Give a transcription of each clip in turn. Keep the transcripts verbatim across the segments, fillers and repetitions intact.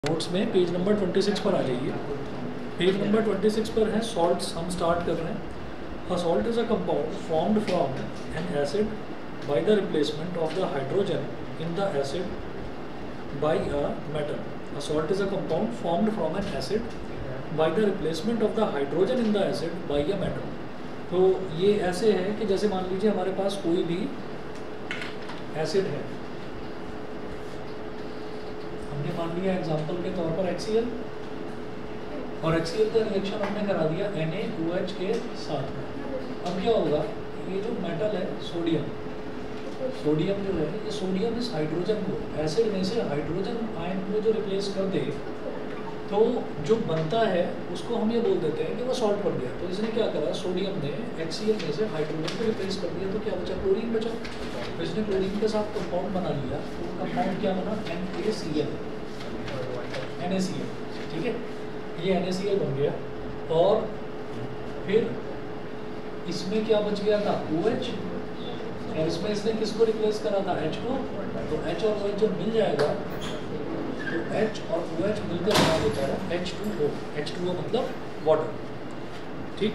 Notes में page number छब्बीस पर आ जाइए। पेज नंबर छब्बीस पर है सॉल्ट्स। हम स्टार्ट कर रहे हैं। A salt is a compound formed from an acid by the replacement of the hydrogen in the acid by a metal. A salt is a compound formed from an acid by the replacement of the hydrogen in the acid by a metal. तो ये ऐसे है कि जैसे मान लीजिए हमारे पास कोई भी एसिड है, हमने मान लिया एग्जांपल के तौर पर एच सी एल, और एच सी एल का रिएक्शन हमने करा दिया एन ए ओ एच के साथ में। अब क्या होगा, ये जो मेटल है सोडियम, सोडियम जो है ये सोडियम इस हाइड्रोजन को एसिड में से हाइड्रोजन आयन को जो रिप्लेस कर दे, तो जो बनता है उसको हम ये बोल देते हैं कि वो सॉल्ट बन गया। तो इसने क्या करा, सोडियम ने एच सी एल में से हाइड्रोजन को रिप्लेस कर दिया, तो क्या बचा, क्लोरीन बचा। तो इसने क्लोरीन के साथ कंपाउंड बना लिया, तो कंपाउंड क्या बना, N A C L, N A C L, ठीक है, ये एन ए सी एल बन गया। और फिर इसमें क्या बच गया था, ओ एच, और इसमें इसने किसको रिप्लेस करा था, H को। तो H और O H जब मिल जाएगा तो H और O H मिलकर बना देता है H two O. H two O मतलब वाटर, ठीक।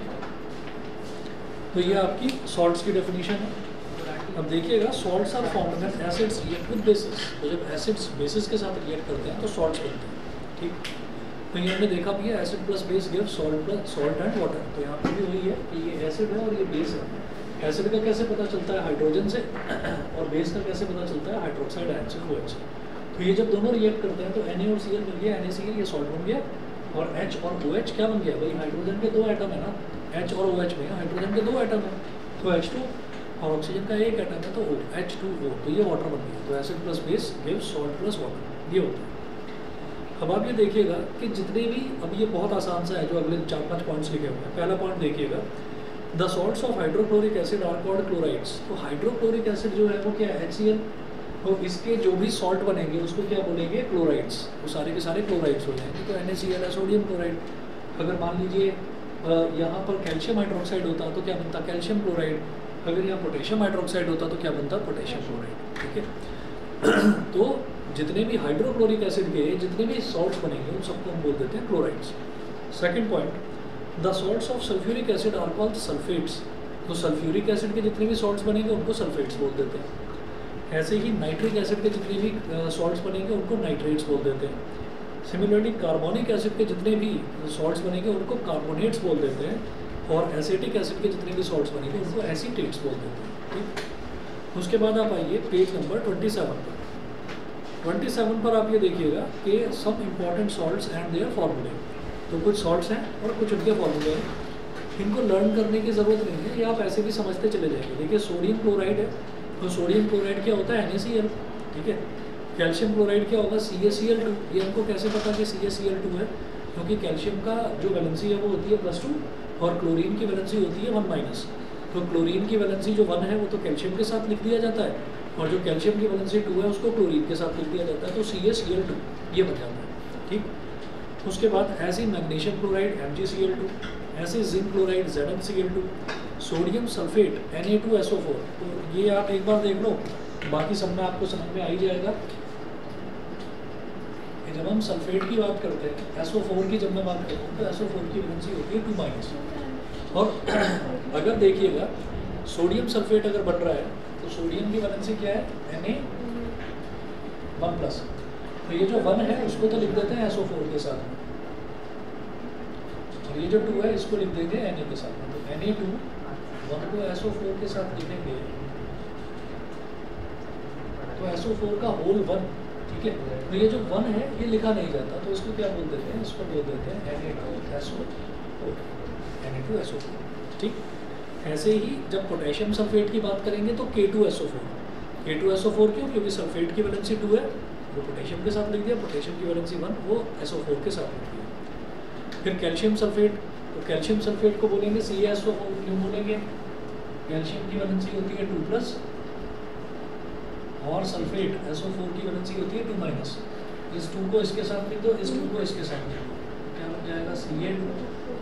तो ये आपकी सॉल्ट्स की डेफिनेशन है। अब देखिएगा, salts are formed when acids react with bases. तो जब एसिड्स बेसिस के साथ रिएक्ट करते हैं तो सॉल्ट्स बनते हैं, ठीक। तो ये हमने देखा भी है, acid plus base give salt plus salt and water. तो यहाँ पर भी वही है कि ये एसिड है और ये बेस है। एसिड का कैसे पता चलता है, हाइड्रोजन से, और बेस का कैसे पता चलता है, हाइड्रोक्साइड आयन से, ओ एच। तो ये जब दोनों रिएक्ट करते हैं तो एन ए और सी एल मिल गया, एन ए सी एल ये सॉल्ट बन गया, और H और ओ एच क्या बन गया, भाई हाइड्रोजन के दो एटम है ना, H और ओ एच में हाइड्रोजन के दो एटम है, तो एच टू, और ऑक्सीजन का एक एटम है तो O, एच टू ओ, तो ये वाटर बन गया। तो acid plus base give salt plus water, ये होता है। अब आप ये देखिएगा कि जितने भी, अब ये बहुत आसान सा है जो अगले चार पांच पॉइंट्स लिखे हुए हैं। पहला पॉइंट देखिएगा, the salts of hydrochloric acid are called chlorides. तो हाइड्रोक्लोरिक एसिड जो है वो क्या है, एच सी एल, तो इसके जो भी सॉल्ट बनेंगे उसको क्या बोलेंगे, क्लोराइड्स। वो सारे के सारे क्लोराइड्स हो जाएंगे। तो एन ए सी एल है सोडियम क्लोराइड। अगर मान लीजिए यहाँ पर कैल्शियम हाइड्रोक्साइड होता तो क्या बनता, कैल्शियम क्लोराइड। अगर यहाँ पोटेशियम हाइड्रोक्साइड होता तो क्या बनता, पोटेशियम क्लोराइड, ठीक है। तो जितने भी हाइड्रोक्लोरिक एसिड के जितने भी सॉल्ट्स बनेंगे उन सबको हम बोल देते हैं chlorides. Second point, the salts of sulphuric acid are called sulphates. तो सल्फ्यूरिक एसिड के जितने भी सॉल्ट्स बनेंगे उनको सल्फेट्स बोल देते हैं। ऐसे ही नाइट्रिक एसिड के जितने भी सॉल्ट्स बनेंगे उनको नाइट्रेट्स बोल देते हैं। सिमिलरली कार्बोनिक एसिड के जितने भी सॉल्ट्स बनेंगे उनको कार्बोनेट्स बोल देते हैं, और एसिटिक एसिड के जितने भी सॉल्ट्स बनेंगे उनको एसीटेट्स बोल देते हैं, ठीक। उसके बाद आप आइए पेज नंबर सत्ताईस पर। सत्ताईस पर आप ये देखिएगा कि some important salts and their फॉर्मूले। तो कुछ सॉल्ट्स हैं और कुछ उनके फॉर्मूले हैं। इनको लर्न करने की ज़रूरत नहीं है, ये आप ऐसे भी समझते चले जाएंगे। देखिए सोडियम क्लोराइड है, तो सोडियम क्लोराइड क्या होता है, एन ए सी एल, ठीक है। कैल्शियम क्लोराइड क्या होगा, सी ए सी एल टू। ये हमको कैसे पता कि सी ए सी एल टू है, क्योंकि कैल्शियम का जो वैलेंसी है वो होती है प्लस टू, और क्लोरीन की वैलेंसी होती है वन माइनस। तो क्लोरीन की वैलेंसी जो वन है वो तो कैल्शियम के साथ लिख दिया जाता है, और जो कैल्शियम की वैलेंसी टू है उसको क्लोरीन के साथ लिख दिया जाता है, तो C A C L to ये बन जाता है, ठीक। उसके बाद ऐसे magnesium chloride M G C L two, ऐसे zinc chloride Z M C L two, sodium sulphate N A two S O four. तो ये आप एक बार देख लो, बाकी सब में आपको समझ में आ ही जाएगा। जब हम सल्फेट की बात करते हैं, एस ओ फोर की जब मैं बात करता हूँ तो एस ओ फोर की वैलेंसी होती है टू माइनस। और अगर देखिएगा सोडियम सल्फेट अगर बन रहा है तो सोडियम की वैलेंसी क्या है, एन ए वन प्लस। तो ये जो वन है उसको तो लिख देते हैं एस ओ फोर के साथ में, और ये जो टू है इसको लिख देंगे एन ए के साथ में। तो एन ए टू वन को एस ओ फोर के साथ लिखेंगे तो एस ओ फोर का होल वन, ठीक है। तो ये जो वन है ये लिखा नहीं जाता, तो इसको क्या बोल देते हैं, इसको बोल देते हैं N A two S O four, N A two S O four, ठीक। ऐसे ही जब पोटेशियम सल्फेट की बात करेंगे तो K two S O four. K two S O four क्यों, क्योंकि सल्फेट की वैलेंसी टू है, वो पोटेशियम के साथ लिख दिया, पोटेशियम की वैलेंसी वन, वो एस ओ फोर के साथ लिख दिया। फिर कैल्शियम सल्फेट, तो कैल्शियम सल्फेट को बोलेंगे सी ए एस ओ फोर। क्यों बोलेंगे, कैल्शियम की वैलेंसी होती है टू प्लस, और सल्फेट एस ओ फोर की वैलेंसी होती है टू माइनस। इस टू को इसके साथ लिख दो, इस टू को इसके साथ लिख दो, क्या बन जाएगा, C A two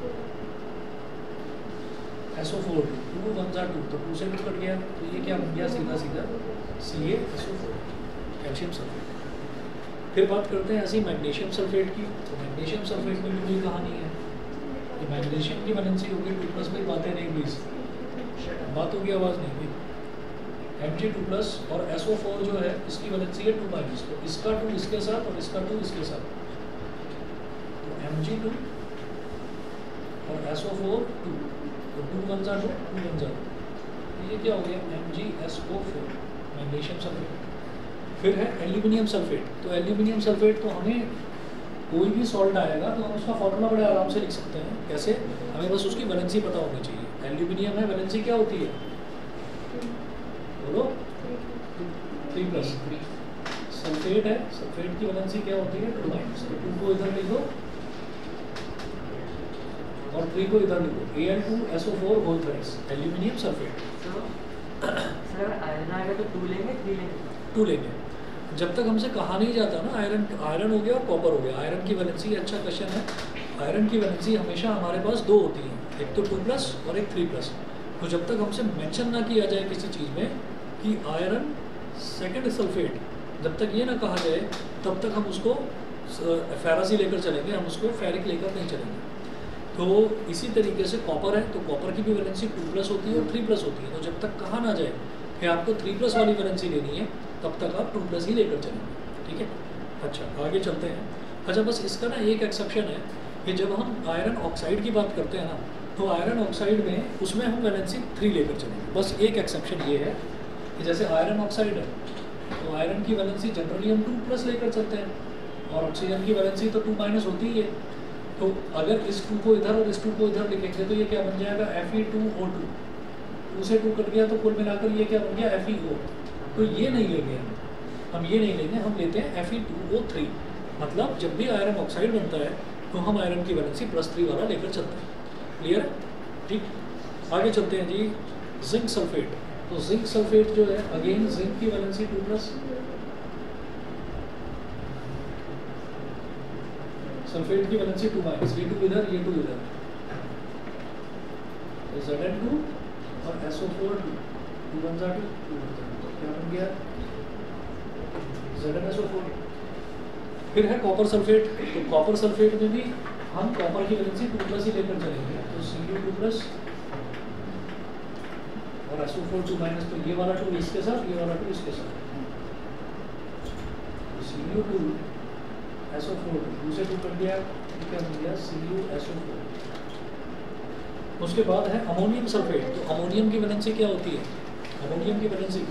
S O four two, two one जा टू, तो टू से टू कट गया, तो ये क्या बन गया, सीधा सीधा C A S O four, calcium sulphate. फिर बात करते हैं ऐसी मैग्नीशियम सल्फेट की। तो मैग्नीशियम सल्फेट में भी कोई कहानी है कि मैग्नीशियम की वैलेंसी होगी टू प्लस में, बातें नहीं प्लीज, बात होगी आवाज़ नहीं हुई। एम जी टू प्लस और एस ओ फोर जो है इसकी वैलेंसी है टू माइनस, तो इसका टू इसके साथ और इसका टू इसके साथ, तो एम जी टू और एस ओ फोर टू, तो टू वन जा टू, टू वन जा टू, ये क्या हो गया M G S O four magnesium sulphate. फिर है एल्यूमिनियम सल्फेट। तो एल्यूमिनियम सल्फेट तो हमें कोई भी सॉल्ट आएगा तो हम उसका फॉर्मूला बड़े आराम से लिख सकते हैं। कैसे? हमें बस उसकी वैलेंसी पता होनी चाहिए। एल्यूमिनियम है, वैलेंसी क्या होती है बोलो? Three plus. सल्फेट है, सल्फेट की वैलेंसी क्या होती है टू माइनस, तो टू को इधर लिखो और थ्री को इधर लिखो, A L two S O four whole thrice aluminium sulphate. Sir iron आएगा तो टू लेंगे थ्री लेंगे? टू लेंगे। जब तक हमसे कहा नहीं जाता ना आयरन आयरन हो गया और कॉपर हो गया। आयरन की वैलेंसी, अच्छा क्वेश्चन है, आयरन की वैलेंसी हमेशा हमारे पास दो होती है, एक तो टू प्लस और एक थ्री प्लस। तो जब तक हमसे मेंशन ना किया जाए किसी चीज़ में कि आयरन सेकंड सल्फेट, जब तक ये ना कहा जाए तब तक हम उसको फेरस ही लेकर चलेंगे, हम उसको फेरिक लेकर नहीं चलेंगे। तो इसी तरीके से कॉपर है, तो कॉपर की भी वैलेंसी टू प्लस होती है और थ्री प्लस होती है। तो जब तक कहा ना जाए कि आपको थ्री प्लस वाली वैलेंसी लेनी है तब तक आप टू प्लस ही लेकर चलेंगे, ठीक है। अच्छा आगे चलते हैं। अच्छा बस इसका ना एक एक्सेप्शन है कि जब हम आयरन ऑक्साइड की बात करते हैं ना, तो आयरन ऑक्साइड में उसमें हम वैलेंसी थ्री लेकर चलेंगे। बस एक एक्सेप्शन ये है कि जैसे आयरन ऑक्साइड है तो आयरन की वैलेंसी जनरली हम टू प्लस लेकर चलते हैं और ऑक्सीजन की वैलेंसी तो टू माइनस होती ही है। तो अगर इस टू को इधर और इस टू को इधर लिखेंगे तो ये क्या बन जाएगा F E two O two, two से टू कट गया तो कुल मिलाकर ये क्या बन गया एफ ई ओ। तो ये नहीं लेंगे हम हम ये नहीं लेंगे, हम लेते हैं F E two O three. मतलब जब भी आयरन ऑक्साइड बनता है तो हम आयरन की वैलेंसी प्लस थ्री वाला लेकर चलते हैं। क्लियर है? ठीक। आगे चलते हैं जी, जिंक सल्फेट। तो जिंक सल्फेट जो है अगेन जिंक की वैलेंसी टू प्लस, सल्फेट की वैलेंसी टू माइनस, ये टू इधर ये टू इधर, तो जेड एन टू और S O four two, two one जा टू, टू वन जा टू, क्या बन गया Z N S O four. फिर है कॉपर सल्फेट। तो कॉपर सल्फेट में भी हम कॉपर की वैलेंसी टू प्लस ही लेकर चलेंगे, तो सी यू टू प्लस और S O four two minus, तो ये वाला टू इसके साथ, ये वाला टू इसके साथ, C U two S O four, two से टू कट गया, क्या बन गया C U S O four. उसके बाद है अमोनियम सल्फेट। तो अमोनियम की वैलेंसी क्या होती है? अमोनियम की वैलेंसी,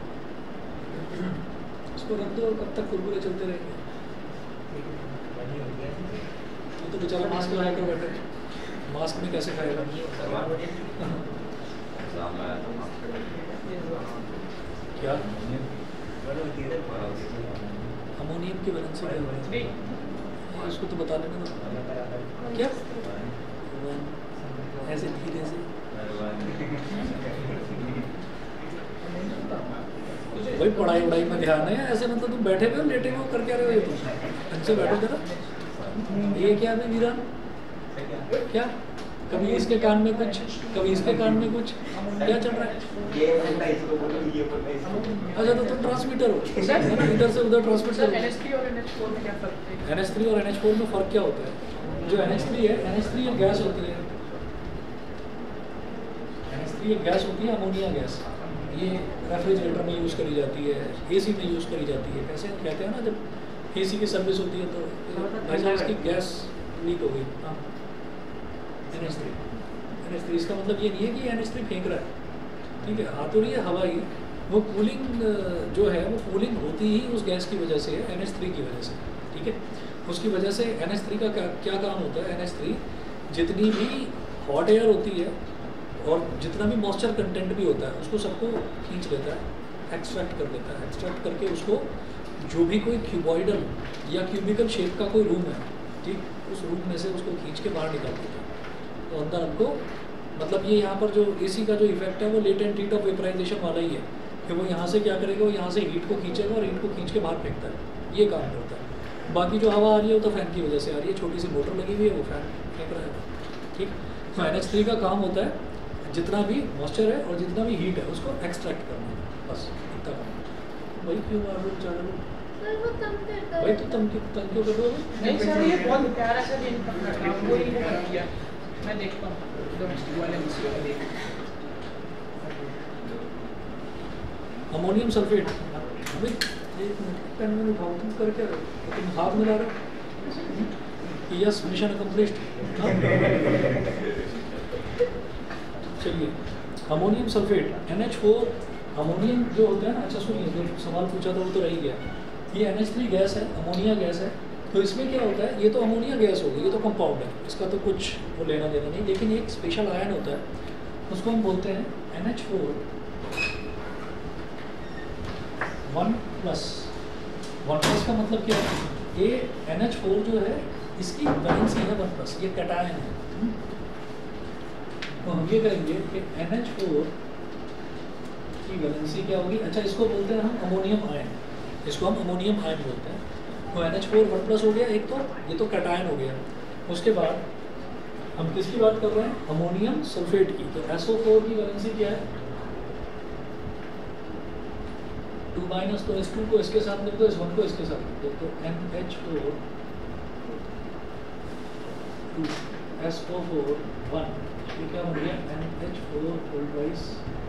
इसको रख दो, कब तक कुरकुरे चलते रहेंगे। ये तो बेचारा मास्क लगा कर बैठे, मास्क में कैसे खाएगा? क्या अमोनियम की वैलेंसी क्या होती है? इसको तो बता देना ना। क्या ऐसे धीरे से भाई, पढ़ाई वढ़ाई में ध्यान है, ऐसे मतलब तुम बैठे हुए हो लेटे हुए हो कर क्या रहे हो? ये तुम अच्छे बैठो जरा। ये क्या है वीरान? क्या कभी इसके कान में कुछ, कभी इसके कान में कुछ, क्या चल रहा है? अच्छा तो तुम ट्रांसमीटर हो, इधर से उधर ट्रांसमिट करो। एन एच थ्री और एन एच फोर में क्या फर्क है? एन एच थ्री और एन एच फोर में फ़र्क क्या होता है? जो एन एच थ्री है, एन एच थ्री एक गैस होती है, एन एच थ्री एक गैस होती है, अमोनिया गैस। ये रेफ्रिजरेटर में यूज़ करी जाती है, एसी में यूज़ करी जाती है। कैसे कहते हैं ना, जब एसी की सर्विस होती है तो भाई इसकी गैस लीक हो गई, हाँ N H three. N H three इसका मतलब ये नहीं है कि एन एच थ्री फेंक रहा है, ठीक है, हाथ हो रही है हवा ही, वो कूलिंग जो है वो कूलिंग होती ही उस गैस की वजह से है, एन एच थ्री की वजह से, ठीक है। उसकी वजह से एन एच थ्री का क्या क्या काम होता है? एन एच थ्री जितनी भी हॉट एयर होती है और जितना भी मॉइस्चर कंटेंट भी होता है उसको सबको खींच लेता है, एक्सट्रैक्ट कर लेता है। एक्सट्रैक्ट करके उसको जो भी कोई क्यूबॉइडल या क्यूबिकल शेप का कोई रूम है, ठीक, उस रूम में से उसको खींच के बाहर निकाल देता है। तो अंदर हमको मतलब ये यहाँ पर जो एसी का जो इफेक्ट है वो लेटेंट हीट ऑफ वेपराइजेशन वाला ही है कि वो यहाँ से क्या करेगा, वो यहाँ से हीट को खींचेगा और हीट को खींच के बाहर फेंकता है, ये काम करता है। बाकी जो हवा आ रही है वो तो फैन की वजह से आ रही है, छोटी सी मोटर लगी हुई है, वो फैन फेंक रहा है, ठीक। तो एन एच थ्री का काम होता है जितना भी मॉइस्चर है और जितना भी हीट है उसको एक्सट्रैक्ट करना है, बस इतना काम। वही क्यों मार लो चार पर वो तम करता भाई तो तुम क्यों तुम क्यों कर रहे हो? नहीं सर ये बहुत प्यारा सा दिन का काम वही वो कर दिया। मैं देखता हूँ डोमेस्टिक वाले मुझसे वाले अमोनियम सल्फेट। अभी एक मिनट पेन में उठाओ, तुम कर क्या रहे हो? तुम हाथ में ला रहे हो? Yes, mission accomplished. चलिए, ammonium sulphate N H four. Ammonium जो होता है ना, अच्छा सुनिए, जो सवाल पूछा था वो तो रह ही गया। ये एन एच थ्री गैस है, अमोनिया गैस है। तो इसमें क्या होता है, ये तो अमोनिया गैस होगी, ये तो कंपाउंड है, इसका तो कुछ वो लेना देना नहीं। लेकिन एक स्पेशल आयन होता है, उसको हम बोलते हैं N H four one plus. One plus का मतलब क्या है? ये एन एच फोर जो है इसकी वैलेंसी है वन प्लस, ये कैटायन है। तो हम ये करेंगे कि एन एच फोर की वैलेंसी क्या होगी? अच्छा, इसको बोलते हैं हम अमोनियम आयन, इसको हम अमोनियम आयन बोलते हैं। तो N H four one plus हो गया एक, तो ये तो कैटायन हो गया। उसके बाद हम किसकी बात कर रहे हैं? अमोनियम सल्फेट की। तो एस ओ फोर की वैलेंसी क्या है? Two minus. तो एस टू को इसके साथ लिख दो, एस वन को इसके साथ लिख दो। तो N H four two S O four one, ये क्या बन गया? N H four whole twice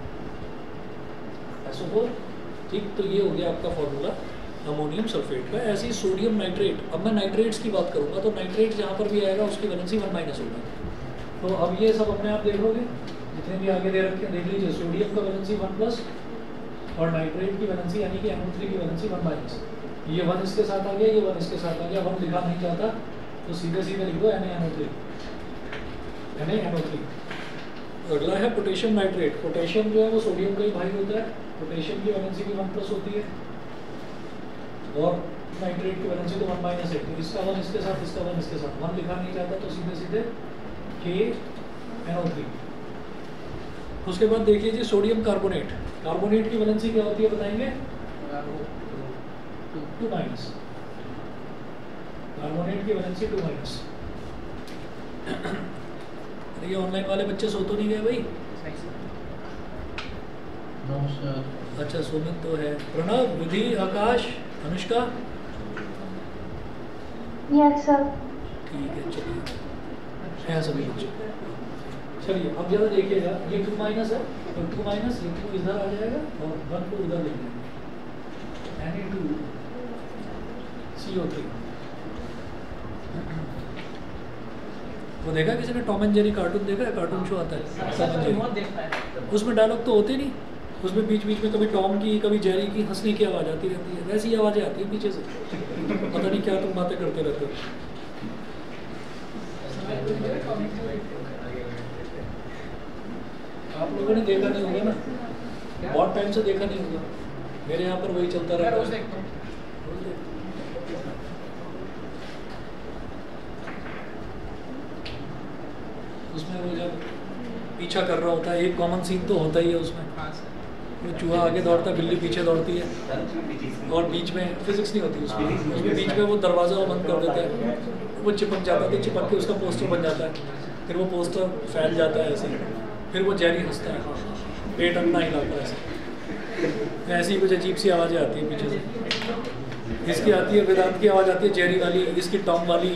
S O four. ठीक, तो ये हो गया आपका फॉर्मूला अमोनियम सल्फेट का। ऐसे ही सोडियम नाइट्रेट। अब मैं नाइट्रेट्स की बात करूंगा, तो नाइट्रेट जहाँ पर भी आएगा उसकी वैलेंसी वन माइनस होगा। तो अब ये सब अपने आप देख लोगे, जितने भी आगे दे रखे हैं देख लीजिए। सोडियम का वैलेंसी वन प्लस और नाइट्रेट की वैलेंसी यानी कि एन ओ थ्री की वैलेंसी वन माइनस। ये वन इसके साथ आ गया, ये वन इसके साथ आ गया। वन लिखा नहीं जाता तो सीधे सीधे लिख दो N A N O three, N A N O three. अगला है पोटेशियम नाइट्रेट। पोटेशियम जो है वो सोडियम का ही भाई होता है। पोटेशियम की वैलेंसी भी वन प्लस होती है और नाइट्रेट की वैलेंसी तो वन माइनस है। तो इसका वन इसके साथ, इसका वन इसके साथ। वन लिखा नहीं जाता तो सीधे सीधे के एन ओ थ्री। उसके बाद देखिए जी सोडियम कार्बोनेट। कार्बोनेट की वैलेंसी क्या होती है बताएंगे? Two minus. कार्बोनेट की वैलेंसी टू माइनस। ये ऑनलाइन वाले बच्चे सो तो नहीं गए भाई? अच्छा, सुमित तो है। Pranav, Vidhi, Akash, Anushka, yes sir. ठीक है, चलिए है सभी बच्चे। चलिए अब जरा देखिएगा, ये टू माइनस है तो टू माइनस ये टू इधर आ जाएगा और वन को उधर लिख देंगे। N A two C O three. वो देखा किसी ने टॉम एंड जेरी कार्टून देखा है? कार्टून शो आता है टॉम एंड जेरी, उसमें डायलॉग तो होते नहीं, उसमें बीच बीच में कभी टॉम की कभी जेरी की हंसने की आवाज़ आती रहती है। वैसी आवाज़ें आती है पीछे से, पता नहीं क्या तुम बातें करते रहते हो। आप लोगों ने देखा नहीं होगा ना, बहुत टाइम से देखा नहीं होगा। मेरे यहाँ पर वही चलता रहता है। उसमें वो जब पीछा कर रहा होता है, एक कॉमन सीन तो होता ही है उसमें। वो चूहा आगे दौड़ता है, बिल्ली पीछे दौड़ती है और बीच में फिजिक्स नहीं होती उसमें, उसमें बीच में वो दरवाज़ा वो बंद कर देता है, वो चिपक जाता है, तो चिपक के उसका पोस्टर बन जाता है। फिर वो पोस्टर फैल जाता है ऐसे, फिर वो जेरी हंसता है, पेट अपना हिलाता है ऐसे। ऐसी कुछ अजीब सी आवाज़ें आती हैं पीछे से। इसकी आती है वेदांत की आवाज़ आती है जेरी वाली, इसकी टॉम वाली,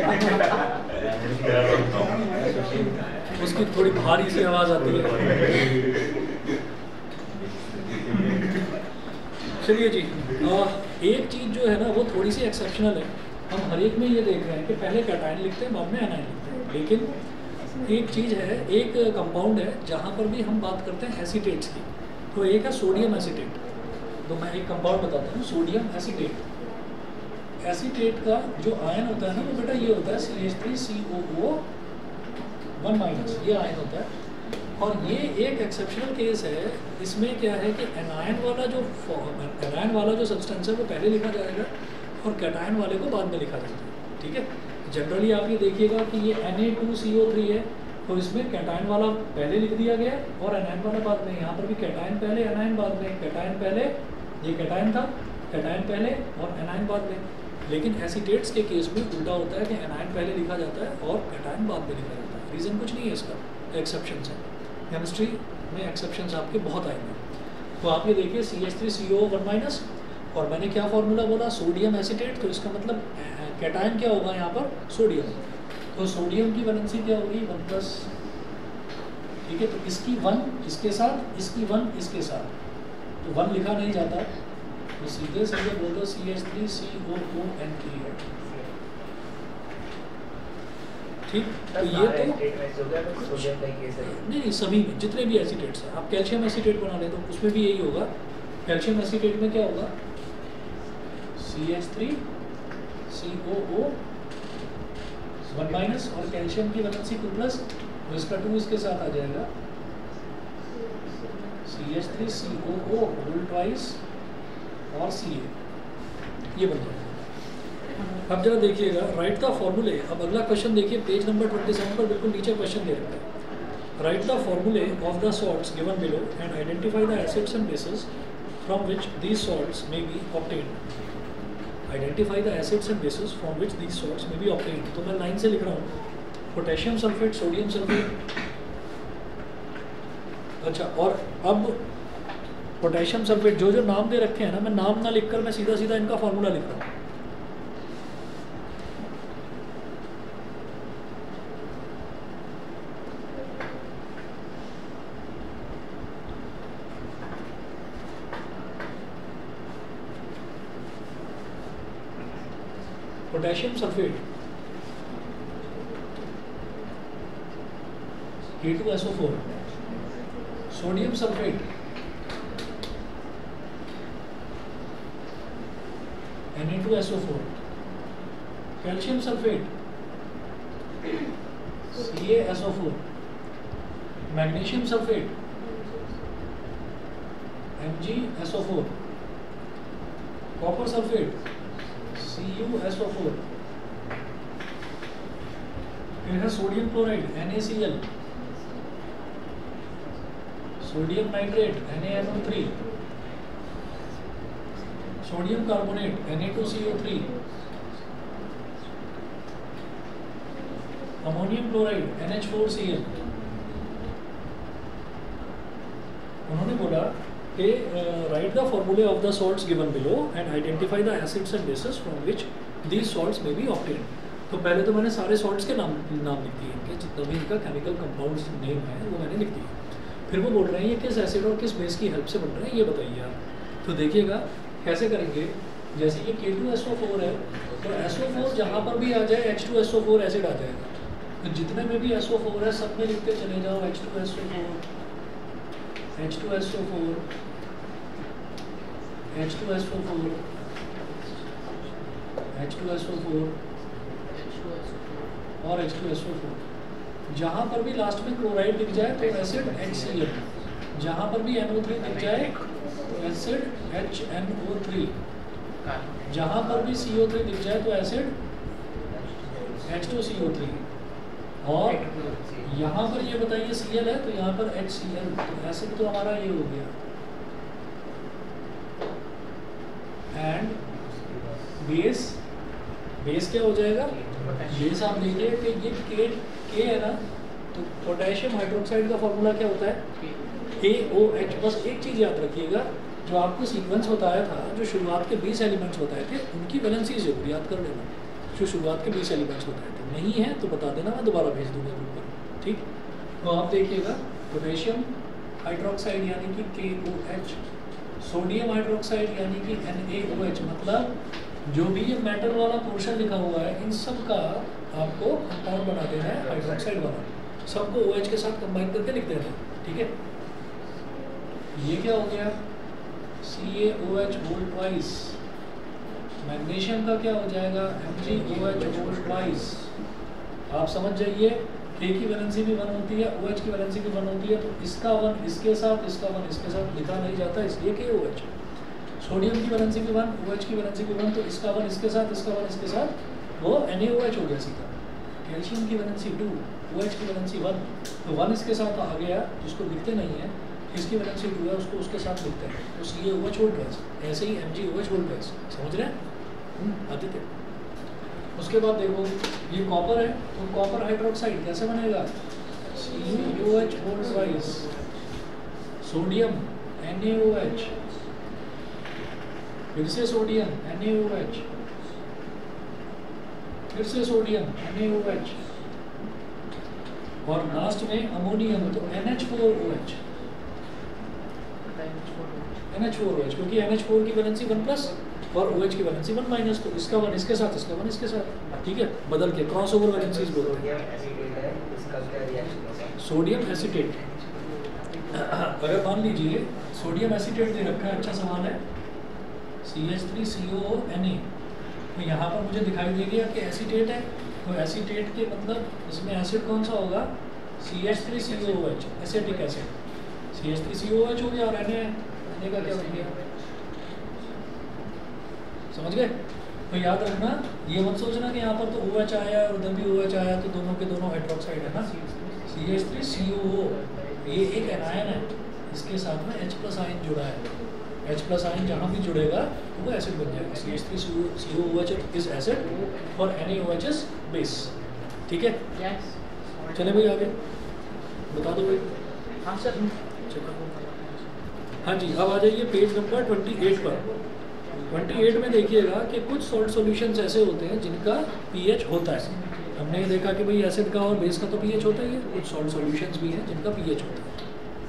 उसकी थोड़ी भारी सी आवाज़ आती है। चलिए जी, आ, एक चीज़ जो है ना वो थोड़ी सी एक्सेप्शनल है। हम हर एक में ये देख रहे हैं कि पहले कैटायन लिखते हैं बाद में एनायन लिखते हैं, लेकिन एक चीज़ है, एक कंपाउंड है जहाँ पर भी हम बात करते हैं एसीटेट्स की। तो एक है सोडियम एसीटेट। तो मैं एक कंपाउंड बताता हूँ, सोडियम एसीटेट। एसीटेट का जो आयन होता है ना वो बेटा ये होता है C H three C O O one minus, ये आयन होता है। और ये एक एक्सेप्शनल केस है। इसमें क्या है कि एनायन वाला जो एनायन वाला जो सब्सटेंस है वो पहले लिखा जाएगा और कैटायन वाले को बाद में लिखा जाएगा, ठीक है। जनरली आप ये देखिएगा कि ये N A two C O three है, तो इसमें कैटायन वाला पहले लिख दिया गया और एनायन वाला बाद में। यहाँ पर भी कैटायन पहले एनायन बाद में, कैटायन पहले, ये कैटायन था, कैटायन पहले और एनायन बाद में। लेकिन एसीटेट्स के केस में उल्टा होता है कि एनायन पहले लिखा जाता है और कैटायन बाद में लिखा जाता है। रीज़न कुछ नहीं है इसका, एक्सेप्शंस है। केमिस्ट्री में एक्सेप्शंस आपके बहुत आएंगे। तो आप ये देखिए C H three C O one minus, और मैंने क्या फॉर्मूला बोला, सोडियम एसीटेट, तो इसका मतलब कैटायन क्या होगा यहाँ पर, सोडियम। तो सोडियम की वैलेंसी क्या होगी, वन प्लस, ठीक है। तो इसकी वन इसके साथ, इसकी वन इसके साथ, तो वन लिखा नहीं जाता, तो सीधे सीधे बोल दो C H three C O O N E है, ठीक। तो ये तो नहीं नहीं सभी में जितने भी एसीटेट्स हैं, आप कैल्शियम एसीटेट बना लें तो उसमें भी यही होगा। कैल्शियम एसीटेट में क्या होगा, C H three C O O one minus, और कैल्शियम की वैलेंसी टू प्लस, तो इसका टू इसके साथ आ जाएगा, C H three C O O whole twice और सी ए, ये बन जाएगा। अब जरा देखिएगा, राइट द फॉर्मूले। अब अगला क्वेश्चन देखिए, पेज नंबर ट्वेंटी सेवन पर बिल्कुल नीचे क्वेश्चन दे रखा है, write the formulae of the salts given below and identify the acids and bases from which these salts may be obtained. Identify the acids and bases from which these salts may be obtained. तो मैं line से लिख रहा हूँ, potassium sulphate, sodium sulphate, अच्छा। और अब potassium sulphate जो जो नाम दे रखे हैं ना, मैं नाम ना लिखकर मैं सीधा सीधा इनका फॉर्मूला लिख रहा हूँ। Potassium sulphate K two S O four, sodium sulphate N A two S O four, calcium sulphate C A S O four, magnesium sulphate M G S O four, copper sulphate C U S O four, फिर है sodium chloride N A C L, sodium nitrate N A N O three, sodium carbonate N A two C O three, ammonium chloride N H four C L. उन्होंने बोला कि write the formulae of the salts given below and identify the acids and bases from which these salts may be obtained. तो पहले तो मैंने सारे salts के नाम नाम लिख दिए, इनके जितना भी इनका केमिकल कंपाउंड्स नेम है वो मैंने लिख दिया। फिर वो बोल रहे हैं ये किस एसिड और किस बेस की हेल्प से बन रहे हैं ये बताइए आप। तो देखिएगा कैसे करेंगे, जैसे ये के टू एस ओ फोर है, तो एस ओ फोर जहाँ पर भी आ जाए H two S O four acid आ जाएगा। तो जितने में भी एस ओ फोर है सब में लिखते चले जाओ H two S O four, H two S O four, H two S O four, H two S O four और H two S O four. जहाँ पर भी लास्ट में क्लोराइड दिख जाए तो एसिड एच सी एल, जहाँ पर भी एन ओ थ्री दिख जाए तो acid H N O three, जहाँ पर भी सी ओ थ्री दिख जाए तो acid H two C O three. और यहाँ पर ये बताइए सी एल है तो यहाँ पर एच सी एल, तो एसिड तो हमारा ये हो गया। एंड बेस, बेस क्या हो जाएगा, बेस आप देखिए कि ये के के है ना, तो पोटेशियम हाइड्रोक्साइड का फॉर्मूला क्या होता है, के ओ एच। बस एक चीज़ याद रखिएगा, जो आपको सीक्वेंस बताया था, जो शुरुआत के बीस एलिमेंट्स बताए थे उनकी वैलेंसी जरूर याद कर लेना, जो शुरुआत के बीस एलिमेंट्स बताए थे। नहीं है तो बता देना, मैं दोबारा भेज दूंगा ग्रुप पर, ठीक। तो आप देखिएगा पोटेशियम हाइड्रोक्साइड यानी कि के ओ एच, सोडियम हाइड्रोक्साइड यानी कि एन ए ओ एच, मतलब जो भी ये मेटल वाला पोर्शन लिखा हुआ है इन सब का आपको कंपाउंड बना देना है हाइड्रोक्साइड वाला, सबको ओ एच के साथ कंबाइन करके लिख देना है, ठीक है। ये क्या हो गया, C A O H whole twice. Magnesium का क्या हो जाएगा, M G O H whole twice. आप समझ जाइए, के की वैलेंसी भी वन होती है, ओ एच की वैलेंसी भी वन होती है, तो इसका वन इसके साथ, इसका वन इसके साथ लिखा नहीं जाता, इसलिए के ओ एच। सोडियम की वैलेंसी भी वन, ओ एच की वैलेंसी भी वन, तो इसका वन इसके साथ, इसका वन इसके साथ, वो एन ए ओ एच हो गया सीधा। कैल्शियम की वैलेंसी टू, ओ एच की वैलेंसी वन, तो वन इसके साथ आ गया, जिसको लिखते नहीं है, इसकी वैलेंसी टू है उसको उसके साथ लिखते हैं, तो C A O H whole twice. ऐसे ही M G O H whole twice, समझ रहे हैं आदित्य। उसके बाद देखो ये कॉपर है, तो कॉपर हाइड्रोक्साइड कैसे बनेगा, C U O H whole twice, sodium N A O H, फिर से सोडियम NaOH, फिर से सोडियम NaOH, और लास्ट में अमोनियम तो N H four O H, N H four O H, क्योंकि एन एच फोर की वैलेंसी वन प्लस और OH की वैलेंसी वन माइनस, तो इसका वन इसके साथ, इसका वन इसके साथ, ठीक है, बदल के क्रॉस ओवर वैलेंसीज बोलते हैं। सोडियम एसीटेट, अगर मान लीजिए सोडियम एसीटेट दे रखा है, अच्छा सवाल है, C H three C O O N A, तो यहाँ पर मुझे दिखाई दे गया कि एसीटेट है, तो एसीटेट के मतलब इसमें एसिड कौन सा होगा, C H three C O O H, acetic acid, C H three C O O H हो गया, और एन ए, एन ए का क्या हो गया, समझ गए? तो याद रखना, ये मत सोचना कि यहाँ पर तो OH आया और उधर भी OH आया तो दोनों के दोनों हाइड्रोक्साइड है ना, सी एच थ्री सी ओ ओ, ये एक एनायन है, इसके साथ में H प्लस आयन जुड़ा है, H प्लस आयन जहाँ भी जुड़ेगा तो वो एसिड बन जाएगा, C H three C O O H is acid और NaOH इज बेस, ठीक है? यस। चले भाई आगे बता दो भाई। हाँ सर। हाँ जी, अब आ जाइए पेज नंबर अट्ठाईस पर। अट्ठाईस में देखिएगा कि कुछ सॉल्ट सॉल्यूशंस ऐसे होते हैं जिनका पीएच होता है। हमने देखा कि भाई एसिड का और बेस का तो पीएच होता ही है, कुछ सॉल्ट सॉल्यूशंस भी हैं जिनका पीएच होता है।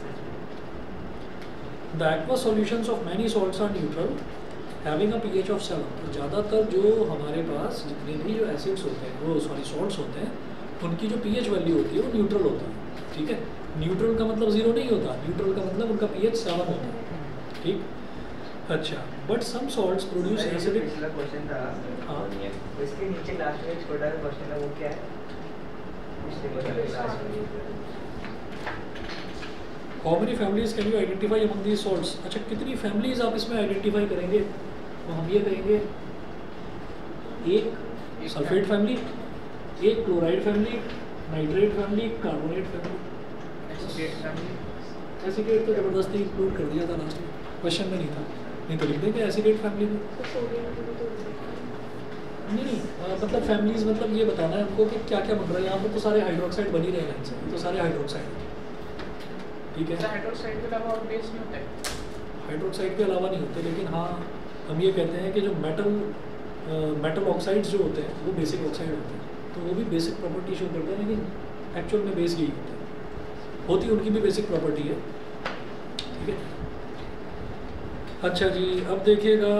The aqueous solutions of many salts are neutral having a pH of seven. तो ज़्यादातर जो हमारे पास जितने भी जो एसिड्स होते हैं, वो सॉरी सॉल्ट्स होते हैं, उनकी जो पीएच वैल्यू होती है वो न्यूट्रल होता है, ठीक है? न्यूट्रल का मतलब जीरो नहीं होता, न्यूट्रल का मतलब उनका पीएच सेवन होता है, ठीक? अच्छा, but some salts produce acidic. पिछला क्वेश्चन था, हाँ, इसके नीचे लास्ट में एक छोटा सा क्वेश्चन है, वो क्या है? पिछले क्वेश्चन के लास्ट में how many families can you identify among these salts. अच्छा, कितनी फैमिलीज आप इसमें आइडेंटिफाई करेंगे? तो हम ये कहेंगे एक सल्फेट फैमिली, एक chloride family, nitrate family, carbonate family. Acetate family, acetate तो जबरदस्ती इंक्लूड कर दिया था लास्ट में, क्वेश्चन में नहीं था, नहीं तो लिख देंगे एसिडेट फैमिली में। नहीं नहीं आ, मतलब फैमिलीज मतलब ये बताना है हमको कि क्या क्या बन रहा है। यहाँ पर तो सारे हाइड्रोक्साइड बन ही रहे हैं इनसे, तो सारे हाइड्रोक्साइड, ठीक है? हाइड्रोक्साइड के अलावा और बेस नहीं होता है? हाइड्रोक्साइड के अलावा नहीं होते, लेकिन हाँ हम ये कहते हैं कि जो मेटल मेटल ऑक्साइड्स जो होते हैं वो बेसिक ऑक्साइड होते हैं, तो वो भी बेसिक प्रॉपर्टी शो करते हैं, लेकिन एक्चुअल में बेस यही होते हैं, होती उनकी भी बेसिक प्रॉपर्टी है, ठीक है? अच्छा जी, अब देखिएगा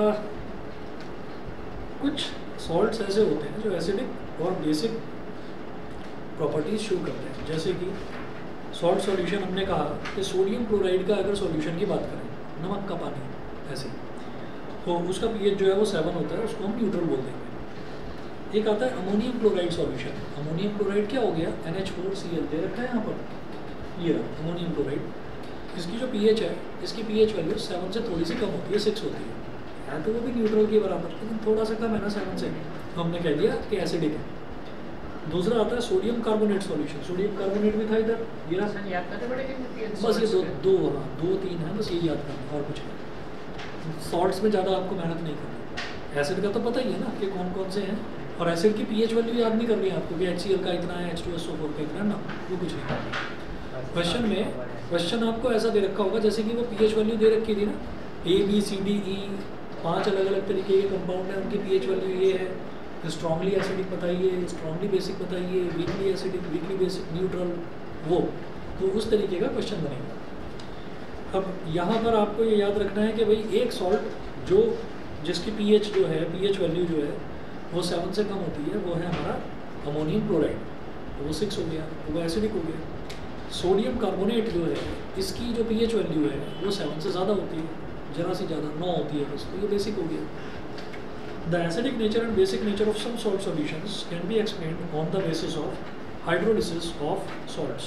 कुछ सॉल्ट्स ऐसे होते हैं जो एसिडिक और बेसिक प्रॉपर्टीज शो करते हैं, जैसे कि सॉल्ट सॉल्यूशन हमने कहा कि सोडियम क्लोराइड का अगर सॉल्यूशन की बात करें, नमक का पानी ऐसे, तो उसका पीएच जो है वो सेवन होता है, उसको हम न्यूट्रल बोल देंगे। एक आता है ammonium chloride solution. Ammonium chloride क्या हो गया, N H four C L दे रखा है यहाँ पर, ये रहा अमोनियम क्लोराइड। इसकी जो पीएच है, इसकी पीएच वैल्यू सेवन से थोड़ी सी कम होती है, सिक्स होती है, या तो वो भी न्यूट्रल के बराबर, लेकिन थोड़ा सा कम है ना सेवन से, तो हमने कह दिया कि एसिडिक है। दूसरा आता है sodium carbonate solution. Sodium carbonate भी था इधर, ये रहा। सर याद करने पड़ेगा पीएच बस ये दो दो हाँ दो तीन है, बस ये याद करना और कुछ नहीं। सॉल्ट्स में ज़्यादा आपको मेहनत नहीं करनी। एसिड का तो पता ही है ना कि कौन कौन से हैं, और एसिड की पीएच वैल्यू याद नहीं करनी है आपको कि एच सी एल का इतना है, H two S O four का इतना है ना, वो कुछ नहीं करना। क्वेश्चन में क्वेश्चन आपको ऐसा दे रखा होगा जैसे कि वो पीएच वैल्यू दे रखी थी ना, A B C D E, पांच अलग अलग तरीके के कंपाउंड हैं, उनकी पीएच वैल्यू ये है। स्ट्रांगली एसिडिक बताइए, स्ट्रांगली बेसिक बताइए, weakly acidic, weakly basic, neutral, वो तो उस तरीके का क्वेश्चन बनेगा। अब यहाँ पर आपको ये याद रखना है कि भाई एक सॉल्ट जो जिसकी पीएच जो है, पीएच वैल्यू जो है वो सेवन से कम होती है, वो है हमारा अमोनियम क्लोराइड, तो वो सिक्स हो गया, तो वो एसिडिक हो गया। सोडियम कार्बोनेट जो है, इसकी जो पीएच वैल्यू है वो सेवन से ज़्यादा होती है, जरा सी ज़्यादा, नौ होती है बस, तो ये बेसिक हो गया। The acidic nature and basic nature of some salt solutions can be explained on the basis of hydrolysis of salts.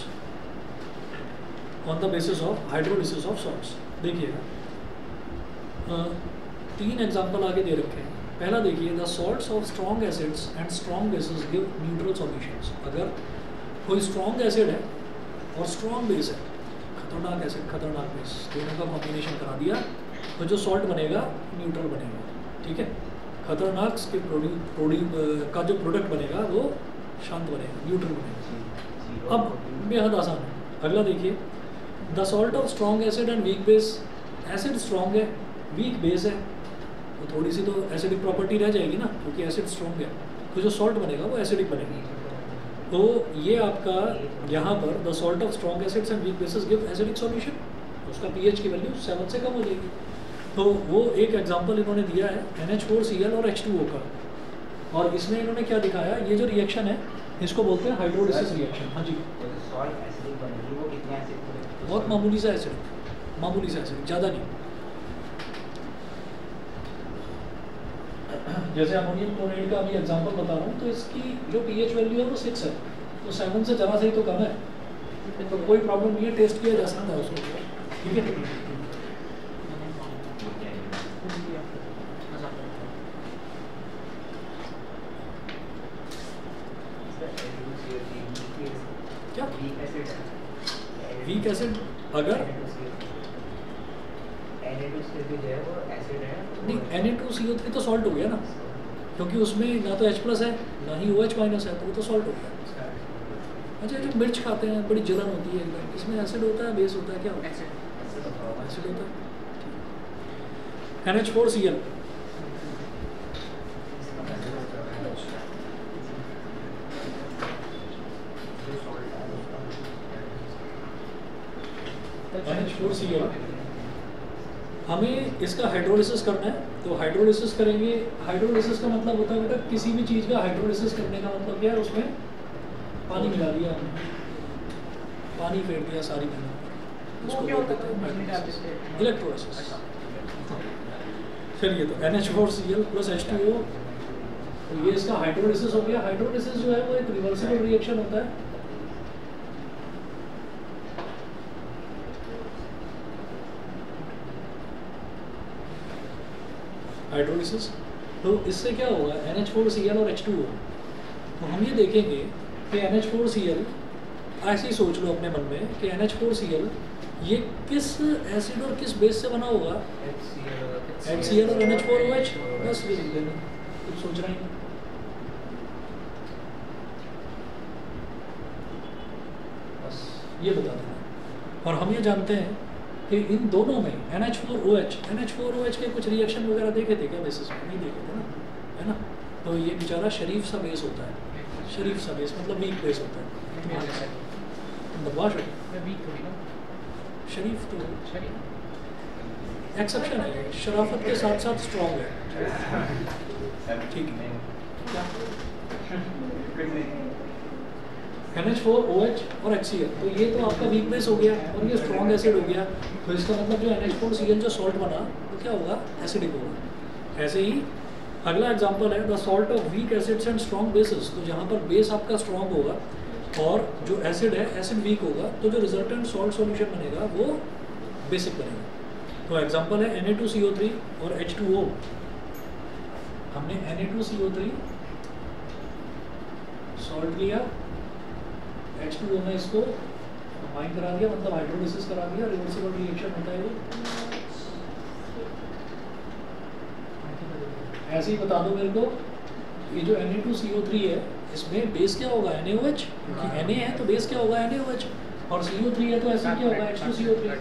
On the basis of hydrolysis of salts. देखिएगा तीन एग्जाम्पल आगे दे रखे हैं। पहला देखिए, the salts of strong acids and strong bases give neutral solutions. अगर कोई strong acid है और strong base है, खतरनाक एसिड खतरनाक बेस, दोनों का कॉम्बिनेशन करा दिया तो जो सॉल्ट बनेगा न्यूट्रल बनेगा, ठीक है? खतरनाक के प्रोड्यू प्रोड्यू का जो प्रोडक्ट बनेगा वो शांत बनेगा, न्यूट्रल बनेगा। अब बेहद आसान है। अगला देखिए, the salt of strong acid and weak base. Acid strong है, वीक बेस है, तो थोड़ी सी तो एसिडिक प्रॉपर्टी रह जाएगी ना, क्योंकि एसिड स्ट्रॉन्ग है, तो जो सॉल्ट बनेगा वो एसिडिक बनेगा। तो ये आपका यहाँ पर the salt of strong acids and weak bases give acidic solution, उसका पीएच की वैल्यू सेवन से कम हो जाएगी। तो वो एक एग्जांपल इन्होंने दिया है N H four C L और एच टू ओ का, और इसमें इन्होंने क्या दिखाया, ये जो रिएक्शन है इसको बोलते हैं हाइड्रोलिसिस रिएक्शन। हाँ जी, सॉल्ट एसिडिक बनेगी, वो कितने एसिड? बहुत मामूली सा एसिड, मामूली सा एसिड, ज़्यादा नहीं। जैसे अमोनियम क्लोराइड का अभी एग्जांपल बता रहा हूँ, तो इसकी जो पीएच वैल्यू है वो सिक्स है, तो सेवन से जरा से ही तो कम है, तो कोई प्रॉब्लम नहीं है, टेस्ट किया जा सकता है उसको, ठीक है। क्या वीक एसिड अगर नहीं N A two C O three तो सॉल्ट हो गया ना, क्योंकि उसमें ना तो H प्लस है ना ही OH माइनस है, तो वो तो सॉल्ट हो गया। अच्छा, जो मिर्च खाते हैं बड़ी जलन होती है एकदम, इसमें एसिड होता है, बेस होता है, क्या होता है? एसिड होता है। N H four C L N H four C L हमें इसका हाइड्रोलिसिस करना है, तो हाइड्रोलिसिस करेंगे। हाइड्रोलिसिस का मतलब होता है बेटा, किसी भी चीज़ का हाइड्रोलिसिस करने का मतलब क्या है, उसमें पानी मिला दिया हमने, पानी फेंक दिया सारी मेहनत, उसको बोलते हैं इलेक्ट्रोलिसिस। चलिए, तो N H four C L plus H two O, तो ये इसका हाइड्रोलिसिस हो गया। हाइड्रोलिसिस जो है वो एक रिवर्सिबल रिएक्शन होता है। हाइड्रोलिसिस, तो इससे क्या होगा, N H four C L और एच टू ओ, तो हम ये देखेंगे कि N H four C L, ऐसे ही सोच लो अपने मन में कि N H four C L ये किस एसिड और किस बेस से बना होगा, एच सी एल और N H four O H, बस ये लिख देना, कुछ सोचना ही नहीं। बस ये बता देना। और हम ये जानते हैं कि इन दोनों में N H four O H, N H four O H के कुछ रिएक्शन वगैरह देखे थे क्या बेसिस में? नहीं देखे थे ना, है ना। तो ये बेचारा शरीफ सा बेस होता है, शरीफ सा बेस मतलब वीक बेस होता है, बदमाश हो, शरीफ तो एक्सेप्शन है, शराफत के साथ साथ स्ट्रॉन्ग है, ठीक है। N H four O H और एच सी एल, तो ये तो आपका वीक बेस हो गया और ये स्ट्रॉन्ग एसिड हो गया, तो इसका मतलब जो N H four C L जो सॉल्ट बना तो क्या होगा, एसिडिक होगा। ऐसे ही अगला एग्जांपल है the salt of weak acids and strong bases, तो जहाँ पर बेस आपका स्ट्रॉन्ग होगा और जो एसिड है एसिड वीक होगा, तो जो रिजल्टेंट सॉल्ट सॉल्यूशन बनेगा वो बेसिक बनेगा। तो एग्जांपल है N A two C O three और एच टू ओ। हमने N A two C O three salt लिया, एच टू ओ में इसको कंबाइन करा दिया, मतलब हाइड्रोलिसिस करा दिया, रिवर्सिबल रिएक्शन होता है ये। ऐसे ही बता दो मेरे को, ये जो N A two C O three है इसमें बेस क्या होगा, एन ए ओ एच, क्योंकि एन ए है तो बेस क्या होगा, एन ए ओ एच, और सी ओ थ्री है तो एसिड क्या होगा, H two C O three.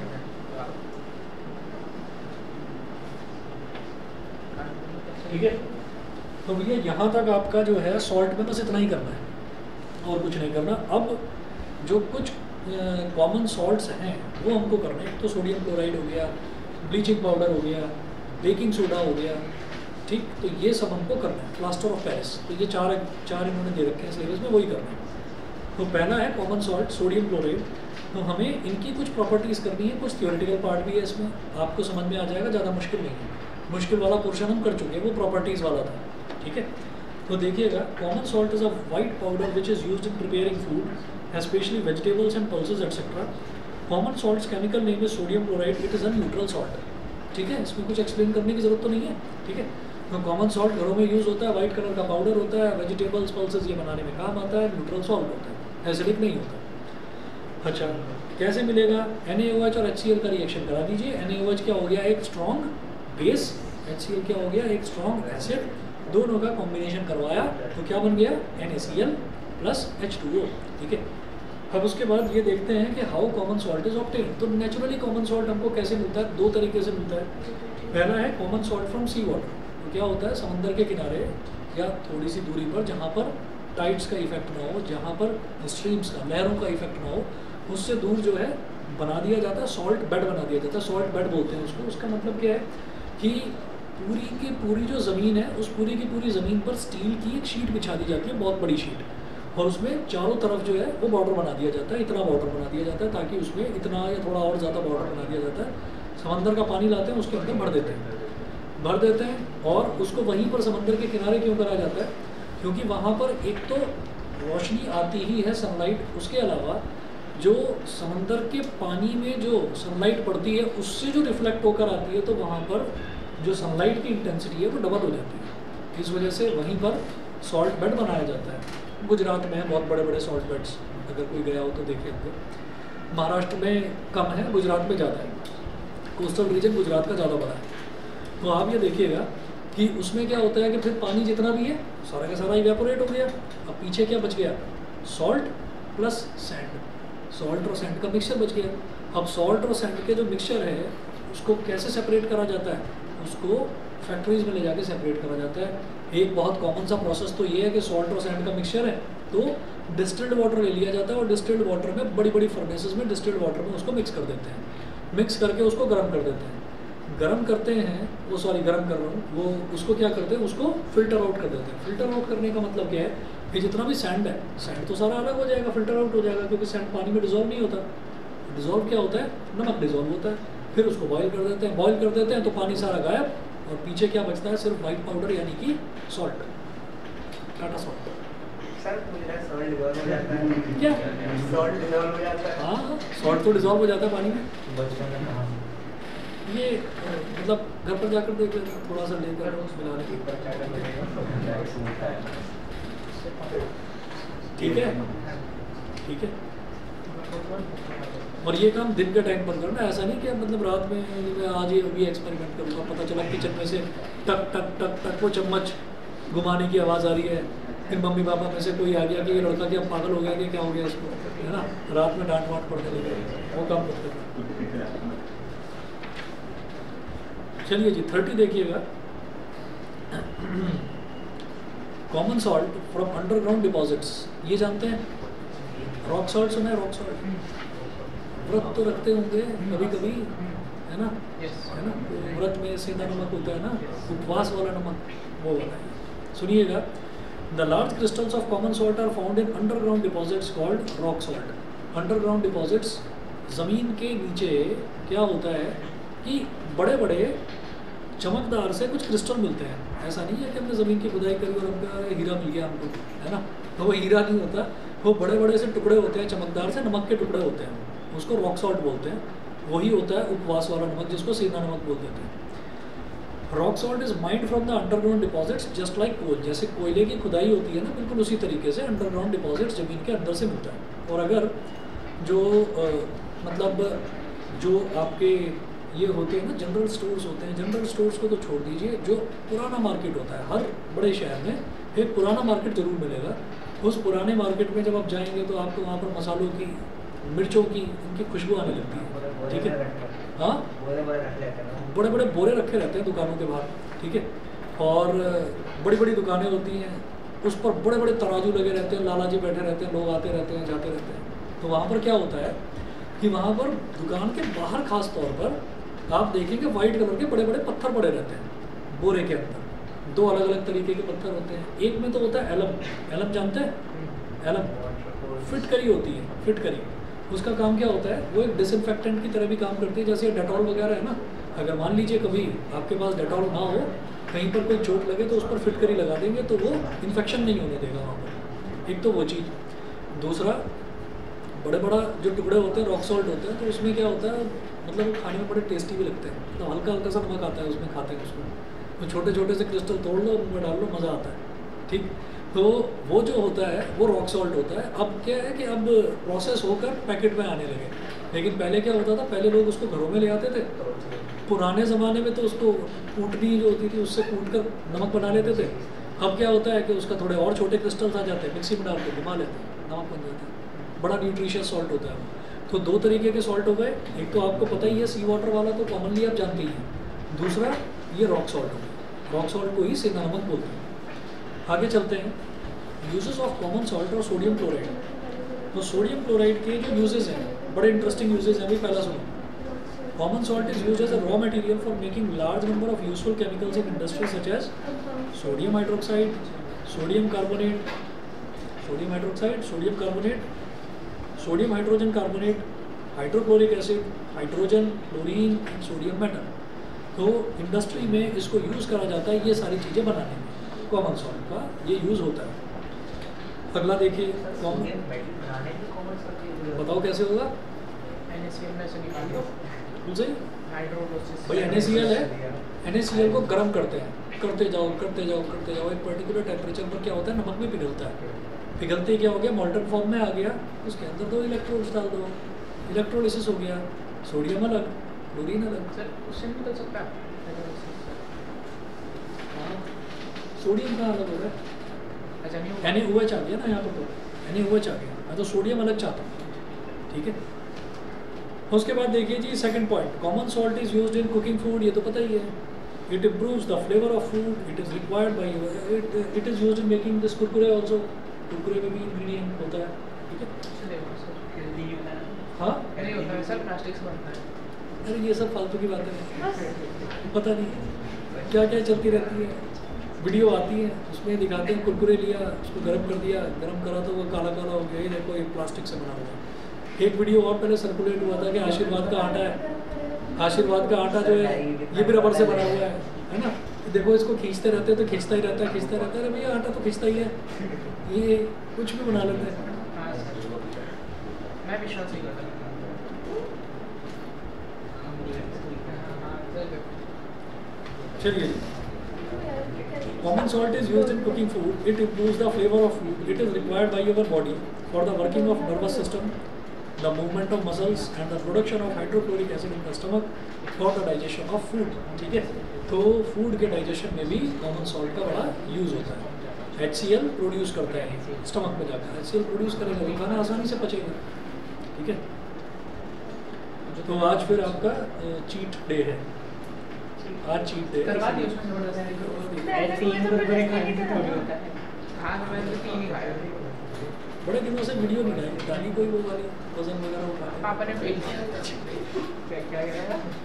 ठीक है, तो भैया यहाँ तक आपका जो है सॉल्ट में बस इतना ही करना है और कुछ नहीं करना। अब जो कुछ कॉमन सॉल्ट्स हैं वो हमको करने हैं, तो सोडियम क्लोराइड हो गया, ब्लीचिंग पाउडर हो गया, बेकिंग सोडा हो गया, ठीक, तो ये सब हमको करना है। प्लास्टर ऑफ पेरिस, तो ये चार चार इन्होंने दे रखे हैं सिलेबस में, वही करना है। तो पहला है कॉमन सॉल्ट सोडियम क्लोराइड, तो हमें इनकी कुछ प्रॉपर्टीज़ करनी है, कुछ थियोरेटिकल पार्ट भी है इसमें, आपको समझ में आ जाएगा, ज़्यादा मुश्किल नहीं है। मुश्किल वाला पोर्शन हम कर चुके हैं, वो प्रॉपर्टीज़ वाला था, ठीक है। तो देखिएगा, common salt is a white powder which is used in preparing food, specially vegetables and pulses etcetera. Common salt's chemical name is sodium chloride, it is a neutral salt, ठीक है, इसमें कुछ एक्सप्लेन करने की जरूरत तो नहीं है, ठीक है। तो कॉमन सॉल्ट घरों में यूज़ होता है, वाइट कलर का पाउडर होता है, वेजिटेबल्स पल्सेस ये बनाने में काम आता है, न्यूट्रल सॉल्ट होता है, एसिडिक नहीं होता। अच्छा, कैसे मिलेगा, एन ए ओ एच और एच सी एल का रिएक्शन करा दीजिए। एन ए ओ एच क्या हो गया, एक strong base, H C L क्या हो गया, एक स्ट्रॉन्ग एसिड, दोनों का कॉम्बिनेशन करवाया तो क्या बन गया, N A C L plus H two O, ठीक है। अब उसके बाद ये देखते हैं कि how common salt is obtain. तो नेचुरली कॉमन सॉल्ट हमको कैसे मिलता है, दो तरीके से मिलता है। पहला है common salt from sea water, तो क्या होता है, समंदर के किनारे या थोड़ी सी दूरी पर जहाँ पर टाइड्स का इफेक्ट ना हो, जहाँ पर स्ट्रीम्स का, लहरों का इफेक्ट ना हो, उससे दूर जो है बना दिया जाता है, सॉल्ट बेड बना दिया जाता है। सॉल्ट बेड बोलते हैं उसको। उसका मतलब क्या है कि पूरी की पूरी जो ज़मीन है, उस पूरी की पूरी ज़मीन पर स्टील की एक शीट बिछा दी जाती है, बहुत बड़ी शीट, और उसमें चारों तरफ जो है वो बॉर्डर बना दिया जाता है, इतना बॉर्डर बना दिया जाता है ताकि उसमें इतना या थोड़ा और ज़्यादा बॉर्डर बना दिया जाता है। समंदर का पानी लाते हैं, उसके अंदर भर देते हैं भर देते हैं और उसको वहीं पर समंदर के किनारे क्यों कराया जाता है, क्योंकि वहाँ पर एक तो रोशनी आती ही है, सनलाइट, उसके अलावा जो समंदर के पानी में जो सनलाइट पड़ती है उससे जो रिफ्लेक्ट होकर आती है, तो वहाँ पर जो सनलाइट की इंटेंसिटी है वो डबल हो जाती है। इस वजह से वहीं पर सॉल्ट बेड बनाया जाता है। गुजरात में है बहुत बड़े बड़े सॉल्ट बेड्स, अगर कोई गया हो तो देखे होंगे। महाराष्ट्र में कम है, गुजरात में ज़्यादा है। कोस्टल रीजन गुजरात का ज़्यादा बड़ा है। तो आप ये देखिएगा कि उसमें क्या होता है कि फिर पानी जितना भी है सारा का सारा इवेपोरेट हो गया। अब पीछे क्या बच गया, सॉल्ट प्लस सैंड, सॉल्ट और सैंड का मिक्सचर बच गया। अब सॉल्ट और सैंड के जो मिक्सचर है उसको कैसे सेपरेट करा जाता है, उसको फैक्ट्रीज में ले जाके सेपरेट करा जाता है। एक बहुत कॉमन सा प्रोसेस तो ये है कि सॉल्ट और सैंड का मिक्सचर है तो डिस्टिल्ड वाटर ले लिया जाता है और डिस्टिल्ड वाटर में बड़ी बड़ी फर्नेसेस में डिस्टिल्ड वाटर में उसको मिक्स कर देते हैं, मिक्स करके उसको गर्म कर देते हैं। गर्म करते हैं वो सॉरी गर्म कर रहा हूँ वो उसको क्या करते हैं, उसको फिल्टर आउट कर देते हैं। फिल्टर आउट करने का मतलब क्या है कि जितना भी सैंड है, सैंड तो सारा अलग हो जाएगा, फिल्टर आउट हो जाएगा, क्योंकि सैंड पानी में डिजोल्व नहीं होता। डिजोल्व क्या होता है, नमक डिजोल्व होता है। फिर उसको बॉईल कर देते हैं, बॉईल कर देते हैं तो पानी सारा गायब और पीछे क्या बचता है, सिर्फ वाइट पाउडर यानी कि सॉल्ट, टाटा सॉल्ट। सर मुझे सॉल्ट डिसॉल्व हो जाता है क्या सॉल्ट डिसॉल्व हो जाता है? हाँ, सॉल्ट तो डिजोल्व हो जाता है पानी में। बचपन में कहाँ ये अ, मतलब घर पर जाकर देख लेना, थोड़ा सा लेकर मिलाने की, ठीक है ठीक है। और ये काम दिन के टाइम पर करना, ऐसा नहीं कि अब मतलब रात में मैं आज ही अभी एक्सपेरिमेंट करूँगा, पता चला किचन में से टक टक टक टक वो चम्मच घुमाने की आवाज़ आ रही है, फिर मम्मी पापा में से कोई आ गया कि ये लड़का क्या पागल हो गया कि क्या हो गया इसको, है ना, रात में डांट वाट पड़ने लगे, वो काम मत करना। चलिए जी थर्टी देखिएगा। Common salt from underground deposits, ये जानते हैं, रॉक सॉल्ट सुना है, रॉक सॉल्ट, व्रत तो रखते होंगे कभी कभी, है ना, है ना, तो व्रत में सेंधा नमक होता है ना, उपवास वाला नमक, वो वाला है। सुनिएगा, the large crystals of common salt are found in underground deposits called rock salt. Underground deposits, ज़मीन के नीचे क्या होता है कि बड़े बड़े चमकदार से कुछ क्रिस्टल मिलते हैं। ऐसा नहीं है कि हमने ज़मीन की खुदाई करी और हमको हीरा मिल गया हमको, है ना, तो वो हीरा नहीं होता, वो बड़े बड़े से टुकड़े होते हैं चमकदार से, नमक के टुकड़े होते हैं, उसको रॉक सॉल्ट बोलते हैं। वही होता है उपवास वाला नमक जिसको सेंधा नमक बोल देते हैं। Rock salt is mined from the underground deposits just like coal, जैसे कोयले की खुदाई होती है ना, बिल्कुल उसी तरीके से अंडरग्राउंड डिपॉजिट्स ज़मीन के अंदर से मिलता है। और अगर जो आ, मतलब जो आपके ये होते हैं ना जनरल स्टोर्स होते हैं, जनरल स्टोर्स को तो छोड़ दीजिए, जो पुराना मार्केट होता है, हर बड़े शहर में एक पुराना मार्केट ज़रूर मिलेगा। उस पुराने मार्केट में जब आप जाएंगे तो आपको वहाँ पर मसालों की, मिर्चों की, उनकी खुशबू आने लगती है, ठीक है, हाँ, बड़े बड़े बोरे रखे रहते हैं दुकानों के बाहर, ठीक है, और बड़ी बड़ी दुकानें होती हैं, उस पर बड़े बड़े तराजू लगे रहते हैं, लाला जी बैठे रहते हैं, लोग आते रहते हैं जाते रहते हैं। तो वहाँ पर क्या होता है कि वहाँ पर दुकान के बाहर खास तौर पर आप देखेंगे वाइट कलर के बड़े बड़े पत्थर पड़े रहते हैं बोरे के अंदर। दो अलग अलग तरीके के पत्थर होते हैं, एक में तो होता है एलम, एलम जानते हैं, एलम फिटकरी होती है, फिटकरी, उसका काम क्या होता है, वो एक डिसइंफेक्टेंट की तरह भी काम करती है, जैसे डेटॉल वगैरह है ना। अगर मान लीजिए कभी आपके पास डेटॉल ना हो, कहीं पर कोई चोट लगे तो उस पर फिटकरी लगा देंगे तो वो इन्फेक्शन नहीं होने देगा वहाँ पर। एक तो वो चीज़, दूसरा बड़े बड़ा जो टुकड़े होते हैं रॉक सॉल्ट होते हैं, तो उसमें क्या होता है, मतलब वो खाने में बड़े टेस्टी भी लगते हैं, तो हल्का हल्का सा नमक आता है उसमें, खाते हैं उसको, तो छोटे छोटे से क्रिस्टल तोड़ लो, उनमें डाल लो, मज़ा आता है, ठीक। तो वो जो होता है वो रॉक सॉल्ट होता है। अब क्या है कि अब प्रोसेस होकर पैकेट में आने लगे, लेकिन पहले क्या होता था, पहले लोग उसको घरों में ले आते थे। पुराने ज़माने में तो उसको कूटनी जो होती थी उससे कूट कर नमक बना लेते थे। अब क्या होता है कि उसका थोड़े और छोटे क्रिस्टल्स आ जाते हैं, मिक्सी में डाल के घुमा लेते हैं, नमक बन जाता है, बड़ा न्यूट्रिशियस सॉल्ट होता है। तो दो तरीके के सॉल्ट हो गए, एक तो आपको पता ही है सी वाटर वाला, तो कॉमनली आप जानते ही हैं, दूसरा ये रॉक सॉल्ट हो गया। रॉक सॉल्ट को ही सेंधा नमक बोलते हैं। आगे चलते हैं, यूजेस ऑफ कॉमन सॉल्ट और सोडियम क्लोराइड। तो सोडियम क्लोराइड के जो यूजेस हैं बड़े इंटरेस्टिंग यूजेस हैं, अभी पहला सुनो। Common salt is used as a raw material for making large number of useful chemicals in industry such as sodium hydroxide, sodium carbonate, sodium hydroxide, sodium carbonate, sodium hydrogen carbonate, hydrochloric acid, hydrogen, chlorine, sodium metal. तो industry में इसको use करा जाता है ये सारी चीज़ें बनाने में, कॉमन सॉल्ट का ये यूज़ होता है। अगला देखिए, कॉमन बताओ कैसे होगा? NaCl में से निकाल लो, बिल्कुल सही हाइड्रोलिसिस भाई। NaCl है, NaCl को गर्म करते हैं, करते जाओ करते जाओ करते जाओ, एक पर्टिकुलर टेम्परेचर पर क्या होता है, नमक भी पिघलता है। पिघलते क्या हो गया, मॉल्टन फॉर्म में आ गया, उसके अंदर दो इलेक्ट्रोड्स डाल दो, इलेक्ट्रोलिसिस हो गया, सोडियम अलग, क्लोरीन अलग। सर उससे नहीं बदल सकता हाइड्रोलिसिस? हाँ, सोडियम का अलग हो गया, अच्छा नहीं होगा। NaOH आ गया ना यहाँ पर, तो NaOH आ गया, मैं तो सोडियम अलग चाहता हूँ, ठीक है। उसके बाद देखिए जी second point, common salt is used in cooking food, ये तो पता ही है। It improves the flavour of food, it is required by it it is used in making this Kurkure also, Kurkure में भी इंग्रेडिएंट होता है, ठीक है। हाँ नहीं होता है सर, प्लास्टिक से बनता है। अरे ये सब फालतू की बातें हैं, पता नहीं क्या क्या चलती रहती है। वीडियो आती है उसमें दिखाते हैं कुरकुरे लिया, उसको गर्म कर दिया, गर्म करा तो वो काला काला हो गया, ये देखो ये प्लास्टिक से बना हुआ है। एक वीडियो और पहले सर्कुलेट हुआ था कि आशीर्वाद का आटा है, आशीर्वाद का आटा जो है ये भी रबर से बना हुआ है, है ना। देखो इसको खींचते रहते हैं तो खींचता ही रहता है, खींचता रहता है, अरे भैया आटा तो खींचता ही है, ये कुछ भी बना लेते हैं। हाँ सर, मैं विश्वास नहीं करता। चलिए, common salt is used in cooking food, it improves the flavour of food, it is required by your body for the working of nervous system, the movement of muscles and the production of hydrochloric acid in the stomach for the digestion of food, ठीक है। तो food के digestion में भी common salt का बड़ा use होता है। एच सी एल प्रोड्यूस करता है स्टमक में जाकर, एच सी एल प्रोड्यूस करेगा तो खाना आसानी से पचेगा, ठीक है। तो आज फिर आपका चीट डे है, आज चीट डे करवा दिया उसमें थोड़ा सा। तीन कुरकुरे खाने से थोड़ी होता है। हाँ तो मैंने तो तीन ही खाया। बड़े दिनों से वीडियो नहीं डाली डाली कोई वो वाली वजन वगैरह उठा के। पापा ने भेज दिया। क्या क्या कह रहा है?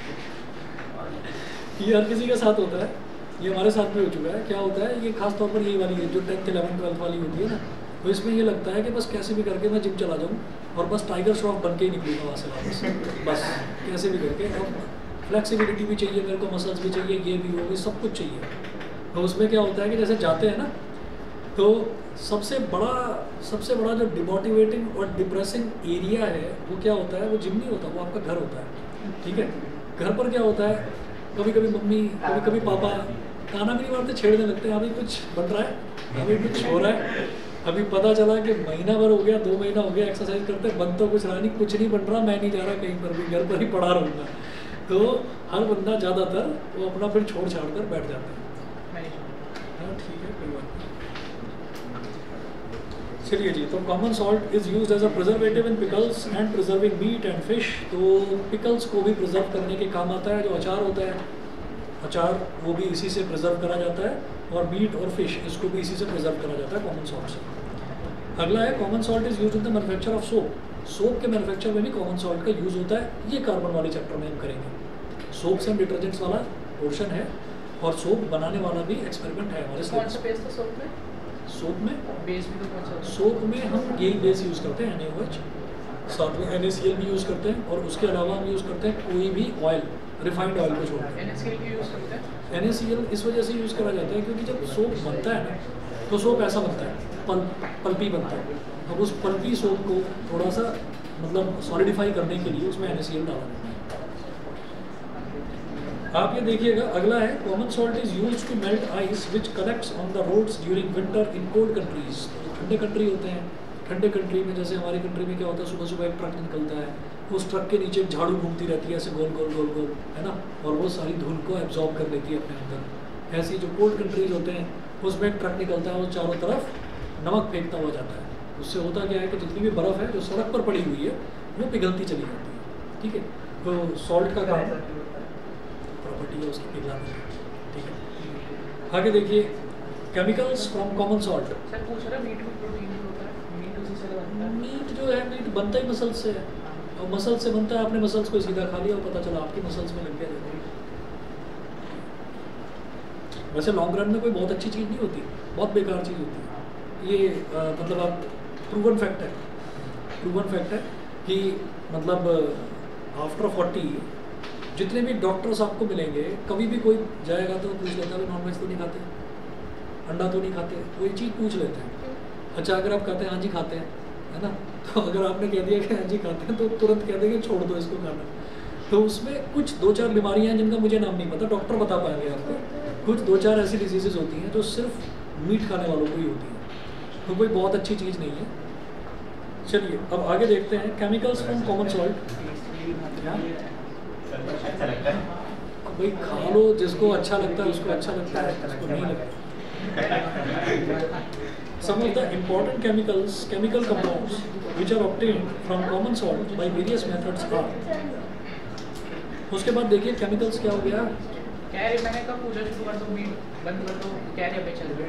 ये हर किसी के साथ होता है, ये हमारे साथ भी हो चुका है। क्या होता है, ये खास तौर पर यही वाली है जो टेंथ इलेवन ट्वेल्थ वाली होती है ना, तो इसमें ये लगता है कि बस कैसे भी करके मैं जिम चला जाऊँ और बस टाइगर श्रॉफ बन के ही निकलूँगा वहाँ से वापस, बस कैसे भी करके। और फ्लेक्सिबिलिटी भी चाहिए मेरे को, मसल्स भी चाहिए, ये भी वो भी सब कुछ चाहिए। तो उसमें क्या होता है कि जैसे जाते हैं ना, तो सबसे बड़ा सबसे बड़ा जो डिमोटिवेटिंग और डिप्रेसिंग एरिया है वो क्या होता है, वो जिम नहीं होता, वो आपका घर होता है, ठीक है। घर पर क्या होता है, कभी कभी मम्मी कभी कभी पापा खाना भी नहीं मारते, छेड़ने लगते हैं, अभी कुछ बन रहा है, अभी कुछ हो रहा है, अभी पता चला कि महीना भर हो गया, दो महीना हो गया एक्सरसाइज करते, बन तो कुछ रहा नहीं, कुछ नहीं बन रहा, मैं नहीं जा रहा कहीं पर भी, घर पर ही पड़ा रहूँगा। तो हर बंदा ज़्यादातर वो अपना फिर छोड़ छाड़ कर बैठ जाता है। मैं नहीं छोड़ता। हाँ ठीक है, कोई बात नहीं। चलिए जी, तो common salt is used as a preservative in pickles and preserving meat and fish. तो पिकल्स को भी प्रिजर्व करने के काम आता है। जो अचार होता है, अचार वो भी इसी से प्रिजर्व करा जाता है, और मीट और फिश इसको भी इसी से प्रिजर्व करा जाता है कॉमन सॉल्ट से। अगला है common salt is used in the manufacture of soap. Soap के मैन्युफैक्चर में भी कॉमन सॉल्ट का यूज़ होता है। ये कार्बन वाले चैप्टर में हम करेंगे। सोप्स एंड डिटर्जेंट्स वाला पोर्शन है, और सोप बनाने वाला भी एक्सपेरिमेंट है हमारे कौन सा सिलेबस। पेस्ट था सोप में? सोप में बेस भी तो कौन सा? सोप में हम यही बेस यूज़ करते हैं, NaOH, साथ में NaCl भी यूज़ करते हैं, और उसके अलावा हम यूज़ करते हैं कोई भी ऑयल, रिफाइंड ऑयल को छोड़ के। NaCl की यूज़ करते हैं। NaCl इस वजह से यूज़ करा जाता है क्योंकि जब सोप बनता है ना, तो सोप ऐसा बनता है, पल्प पल्पी बनता है। अब उस पल्पी सोप को थोड़ा सा मतलब सॉलिडिफाई करने के लिए उसमें NaCl डाला जाता है। आप ये देखिएगा, अगला है common salt is used to melt ice which collects on the roads during winter in cold countries. ठंडे कंट्री होते हैं, ठंडे कंट्री में जैसे हमारी कंट्री में क्या होता है, सुबह सुबह एक ट्रक निकलता है, उस ट्रक के नीचे एक झाड़ू घूमती रहती है ऐसे गोल गोल गोल गोल, है ना, और वो सारी धूल को एब्जॉर्ब कर लेती है अपने अंदर। ऐसी जो कोल्ड कंट्रीज होते हैं उसमें एक ट्रक निकलता है, वो चारों तरफ नमक फेंकता हुआ जाता है। उससे होता क्या है कि जितनी भी बर्फ़ है जो सड़क पर पड़ी हुई है वो पिघलती चली जाती है, ठीक है। तो सॉल्ट का काम प्रॉपर्टी है उसकी पिघलाने की, ठीक है। आगे देखिए chemicals from common salt. Sir पूछ रहा मीट में प्रोटीन भी होता है, मीट उसी से बनता है। मीट जो है मीट बनता ही मसल्स से है, और मसल्स से बनता है, आपने मसल्स को सीधा खा लिया और पता चला आपकी मसल्स में लग गया। वैसे लॉन्ग रन में कोई बहुत अच्छी चीज़ नहीं होती, बहुत बेकार चीज़ होती है ये। आ, मतलब आप प्रूवन फैक्ट है, प्रूवन फैक्ट है कि मतलब आफ्टर फोर्टी जितने भी डॉक्टर्स आपको मिलेंगे, कभी भी कोई जाएगा तो पूछ लेता है नॉन वेज तो नहीं खाते, अंडा तो नहीं खाते, कोई चीज़ पूछ लेते हैं। अच्छा अगर आप कहते हैं हाँ जी खाते हैं, है ना, तो अगर आपने कह दिया कि हाँ जी खाते हैं तो तुरंत कह देंगे छोड़ दो इसको खाना। तो उसमें कुछ दो चार बीमारियां हैं जिनका मुझे नाम नहीं पता, डॉक्टर बता पाएंगे आपको। कुछ दो चार ऐसी डिजीजेज होती हैं जो सिर्फ मीट खाने वालों को ही होती हैं, तो कोई बहुत अच्छी चीज़ नहीं है। चलिए अब आगे देखते हैं केमिकल्स फ्रॉम कॉमन सॉल्ट। अच्छा लगता है भाई खा लो, जिसको अच्छा लगता है उसको अच्छा लगता है, उसको नहीं लगता। Some of the important chemicals, chemical compounds which are obtained from common salt by various methods are। उसके बाद देखिए केमिकल्स क्या हो गया। कह रही मैंने कब पूछा शुरू कर दो, मीट बंद कर दो, कह रही अबे चल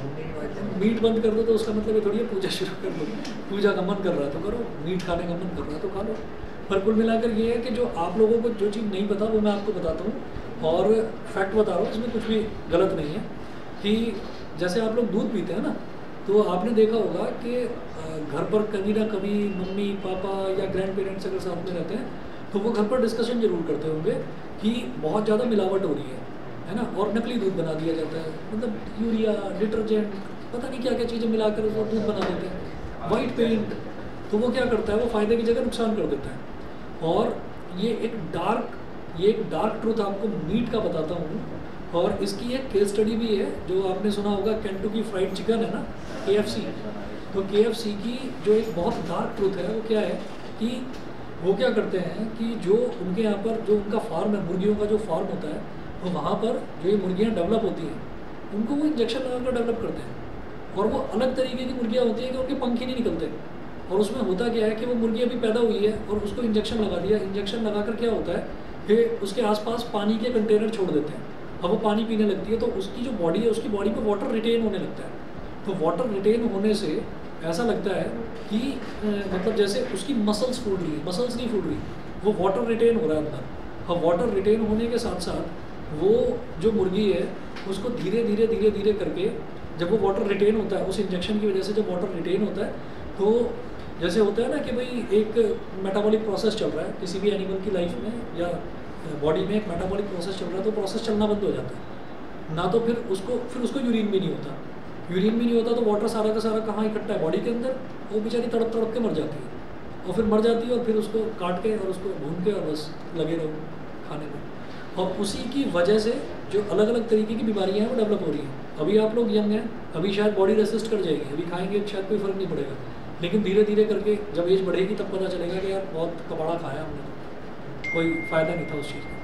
रहे मीट बंद कर दो तो उसका मतलब ये थोड़ी है पूजा शुरू कर दो। पूजा का मन कर रहा है तो करो, मीट खाने का मन कर रहा है तो खा लो। पर कुल मिलाकर ये है कि जो आप लोगों को जो चीज़ नहीं पता वो मैं आपको बताता हूँ और फैक्ट बता रहा हूँ, इसमें कुछ भी गलत नहीं है। कि जैसे आप लोग दूध पीते हैं ना, तो आपने देखा होगा कि घर पर कभी ना कभी मम्मी पापा या ग्रैंड पेरेंट्स अगर साथ में रहते हैं तो वो घर पर डिस्कशन जरूर करते होंगे कि बहुत ज़्यादा मिलावट हो रही है, है ना, और नकली दूध बना दिया जाता है। मतलब यूरिया, डिटर्जेंट, पता नहीं क्या क्या चीज़ें मिलाकर वो दूध बना देते हैं, वाइट पेंट। तो वो क्या करता है, वो फ़ायदे की जगह नुकसान कर देता है। और ये एक डार्क ये एक डार्क ट्रूथ आपको मीट का बताता हूँ, और इसकी एक केस स्टडी भी है जो आपने सुना होगा, केंटुकी फ्राइड चिकन है ना, के एफ सी। तो के एफ सी की जो एक बहुत डार्क ट्रूथ है वो क्या है कि वो क्या करते हैं कि जो उनके यहाँ पर जो उनका फार्म है, मुर्गियों का जो फार्म होता है, तो वहाँ पर जो ये मुर्गियाँ डेवलप होती हैं उनको वो इंजेक्शन लगाकर डेवलप करते हैं। और वो अलग तरीके की मुर्गियाँ होती हैं कि उनके पंख ही नहीं निकलते। और उसमें होता क्या है कि वो मुर्गी अभी पैदा हुई है और उसको इंजेक्शन लगा दिया। इंजेक्शन लगाकर क्या होता है कि उसके आसपास पानी के कंटेनर छोड़ देते हैं। अब वो पानी पीने लगती है तो उसकी जो बॉडी है, उसकी बॉडी पे वाटर रिटेन होने लगता है। तो वाटर रिटेन होने से ऐसा लगता है कि मतलब जैसे उसकी मसल्स फूट रही है, मसल्स नहीं फूट रही, वो वाटर रिटेन हो रहा है अंदर। अब वाटर रिटेन होने के साथ साथ वो जो मुर्गी है उसको धीरे धीरे धीरे धीरे करके जब वो वाटर रिटेन होता है, उस इंजेक्शन की वजह से जब वाटर रिटेन होता है, तो जैसे होता है ना कि भाई एक मेटाबॉलिक प्रोसेस चल रहा है किसी भी एनिमल की लाइफ में या बॉडी में, एक मेटाबॉलिक प्रोसेस चल रहा है, तो प्रोसेस चलना बंद हो जाता है ना। तो फिर उसको फिर उसको यूरिन भी नहीं होता, यूरिन भी नहीं होता तो वाटर सारा का सारा कहाँ इकट्ठा है, बॉडी के अंदर। वो बेचारी तड़प तड़प के मर जाती है, और फिर मर जाती है और फिर उसको काट के और उसको भून के और बस लगे रहो खाने में। और उसी की वजह से जो अलग अलग तरीके की बीमारियाँ हैं वो डेवलप हो रही हैं। अभी आप लोग यंग हैं, अभी शायद बॉडी रेसिस्ट कर जाएगी, अभी खाएंगे शायद कोई फ़र्क नहीं पड़ेगा, लेकिन धीरे धीरे करके जब एज बढ़ेगी तब पता चलेगा कि यार बहुत कबाड़ा खाया हमने, तो कोई फ़ायदा नहीं था उस चीज़ का।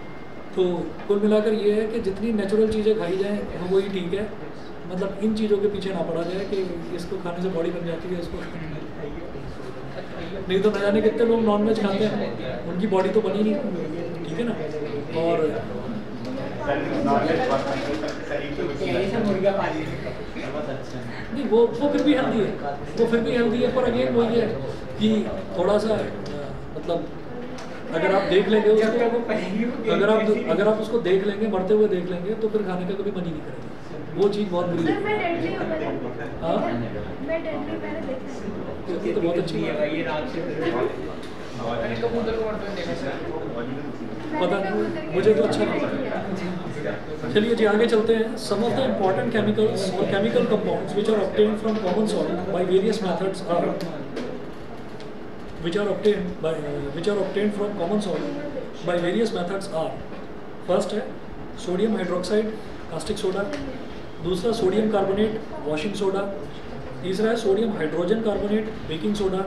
तो कुल मिलाकर ये है कि जितनी नेचुरल चीज़ें खाई जाएँ वो वही ठीक है। मतलब इन चीज़ों के पीछे ना पड़ा जाए कि इसको खाने से बॉडी बन जाती है, इसको नहीं तो न जाने कितने लोग नॉन वेज खाते हैं उनकी बॉडी तो बनी नहीं, ठीक है ना। और नहीं वो वो फिर भी हेल्दी है, वो फिर भी हेल्दी है, पर अगेन वही है कि थोड़ा सा मतलब अगर आप देख लेंगे उसको, अगर आप अगर आप उसको देख लेंगे, मरते हुए देख लेंगे, तो फिर खाने का कभी मन ही नहीं करेगा। वो चीज़ बहुत बुरी है। हाँ तो बहुत अच्छी है, पता नहीं मुझे तो अच्छा नहीं लगा। चलिए जी आगे चलते हैं। Some of the important chemicals और chemical compounds which are obtained from common salt by various methods are which are obtained by uh, which are obtained from common salt by various methods are first है sodium hydroxide caustic soda, दूसरा sodium carbonate washing soda, तीसरा है sodium hydrogen carbonate baking soda.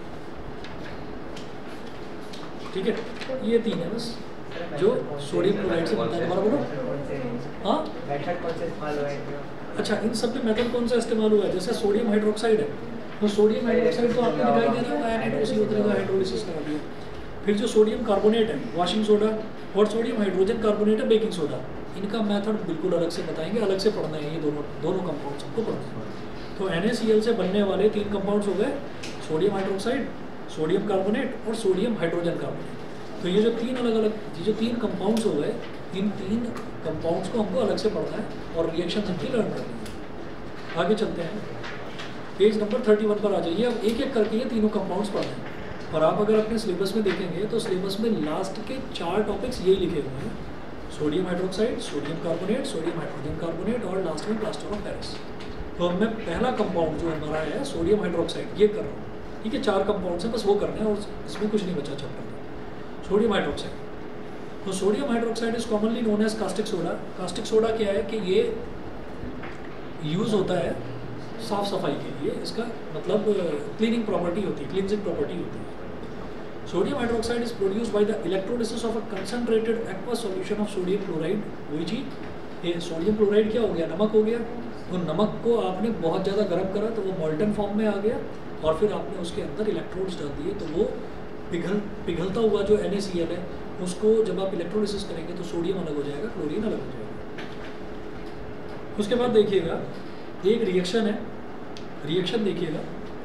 ठीक है, ये तीन है बस जो सोडियम क्लोराइड से बनता है। दोबारा बोलो। हाँ अच्छा, इन सब में मेथड कौन सा इस्तेमाल हुआ है? जैसे सोडियम हाइड्रोक्साइड है तो सोडियम हाइड्रोक्साइड तो आपको दिखाई दे रहा होगा, एन एच टू सी का हाइड्रोलिसिस करा दिया। फिर जो सोडियम कार्बोनेट है वॉशिंग सोडा, और सोडियम हाइड्रोजन कार्बोनेट है बेकिंग सोडा। इनका मेथड बिल्कुल अलग से बताएंगे, अलग से पढ़ना है ये दोनों दोनों कंपाउंड्स हमको पढ़ना है। तो एन ए सी एल से बनने वाले तीन कंपाउंड्स हो गए, सोडियम हाइड्रोक्साइड, सोडियम कार्बोनेट और सोडियम हाइड्रोजन कार्बोनेट। तो ये जो तीन अलग अलग ये जो तीन कंपाउंड्स हो गए, इन तीन कंपाउंड्स को हमको अलग से पढ़ना है और रिएक्शन हमकी लर्न करनी है। आगे चलते हैं, पेज नंबर थर्टी वन पर आ जाइए। अब एक एक करके ये तीनों कंपाउंड्स पढ़ना है। और आप अगर अपने सिलेबस में देखेंगे तो सिलेबस में लास्ट के चार टॉपिक्स यही लिखे हुए हैं, sodium hydroxide, sodium carbonate, sodium hydrogen carbonate और लास्ट में प्लास्टर ऑफ पेरिस। तो अब मैं पहला कंपाउंड जो हमारा है सोडियम हाइड्रोक्साइड ये कर रहा हूँ, ठीक है। चार कंपाउंड्स हैं, बस वो करने हैं और इसमें कुछ नहीं बचा चैप्टर में। सोडियम हाइड्रोक्साइड, तो sodium hydroxide is commonly known as caustic soda. Caustic soda क्या है कि ये यूज़ होता है साफ सफाई के लिए, इसका मतलब क्लीनिंग प्रॉपर्टी होती है, क्लींजिंग प्रॉपर्टी होती है। Sodium hydroxide is produce by the electrolysis of a concentrated aqua solution of sodium chloride. वही चीज, ये सोडियम क्लोराइड क्या हो गया, नमक हो गया। तो नमक को आपने बहुत ज़्यादा गर्म करा तो वो मॉल्टन फॉर्म में आ गया और फिर आपने उसके अंदर इलेक्ट्रोड्स डाल दिए तो वो पिघल पिघलता हुआ जो एन ए सी एल है उसको जब आप इलेक्ट्रोलिसिस करेंगे तो सोडियम अलग हो जाएगा, क्लोरीन अलग हो जाएगा। उसके बाद देखिएगा एक रिएक्शन है, रिएक्शन देखिएगा,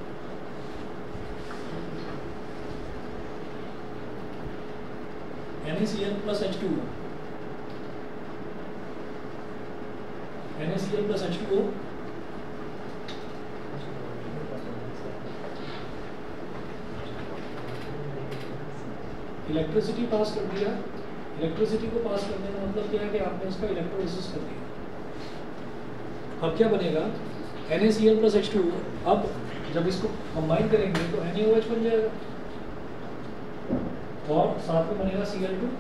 N A C L plus H two O, N A C L plus H two O electricity pass कर दिया। इलेक्ट्रिसिटी को पास करने का मतलब क्या है कि आपने इसका इलेक्ट्रोलिसिस कर दिया। अब क्या बनेगा, N A C L plus H two O. अब जब इसको कंबाइन करेंगे तो एन ए ओ एच बन जाएगा और साथ में बनेगा C L two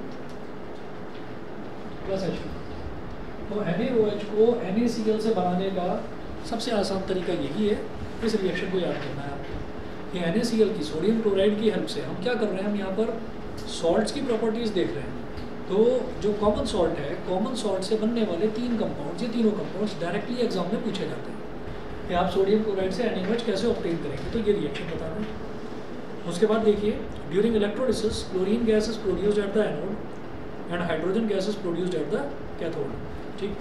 plus H two. तो एन ए ओ एच को एन ए सी एल से बनाने का सबसे आसान तरीका यही है, इस रिएक्शन को याद करना है आपको कि एन ए सी एल की सोडियम क्लोराइड की हेल्प से हम क्या कर रहे हैं, हम यहाँ पर सॉल्ट्स की प्रॉपर्टीज़ देख रहे हैं। तो जो कॉमन सॉल्ट है, कॉमन सॉल्ट से बनने वाले तीन कंपाउंड्स, ये तीनों कंपाउंड्स डायरेक्टली एग्जाम में पूछे जाते हैं कि आप सोडियम क्लोराइड से एन ए ओ एच कैसे ऑब्टेन करेंगे, तो ये रिएक्शन बताना है। उसके बाद देखिए, during electrolysis chlorine gas is produced at the anode and hydrogen gas is produced at the cathode, ठीक।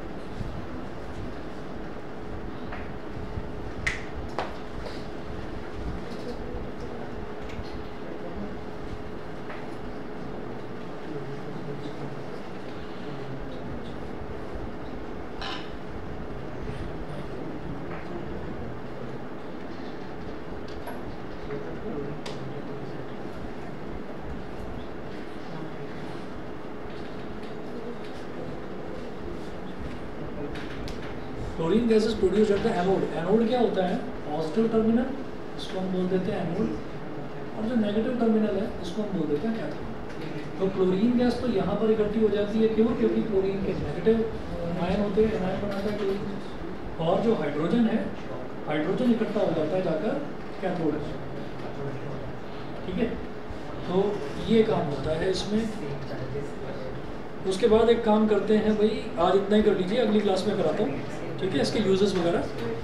Chlorine gas is produced at the anode. Anode क्या होता है, पॉजिटिव टर्मिनल, इसको हम बोल देते हैं एनोड, और जो नेगेटिव टर्मिनल है इसको हम बोल देते हैं कैथोड। तो क्लोरीन गैस तो यहाँ पर इकट्ठी हो जाती है, क्यों, क्योंकि क्लोरीन के नेगेटिव आयन होते हैं, आयन बनाता है क्लोरीन, और जो हाइड्रोजन है, हाइड्रोजन इकट्ठा हो जाता है जाकर कैथोड में, ठीक है। तो ये काम होता है इसमें। उसके बाद एक काम करते हैं भाई, आज इतना ही कर लीजिए, अगली क्लास में कराता हूँ, ठीक है, इसके यूजेस वगैरह।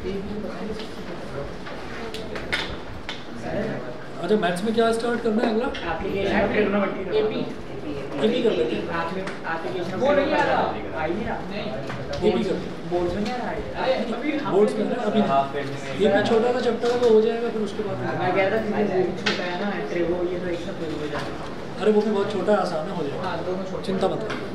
अच्छा, मैथ्स में क्या स्टार्ट करना है अगला, एपी कर लेते हैं, वो नहीं आ रहा, आई नहीं रहा, एपी करते हैं, बोर्ड्स में नहीं आ रहा है, बोर्ड्स में अभी एपी छोटा सा चैप्टर है, वो हो जाएगा, फिर उसके बाद मैं कह रहा था कि छोटा है ना ट्रेवो, ये तो एक साथ हो जाएगा। अरे वो भी बहुत छोटा है, आसान है, हो जाएगा, हाँ दोनों छोटे, चिंता मत करो।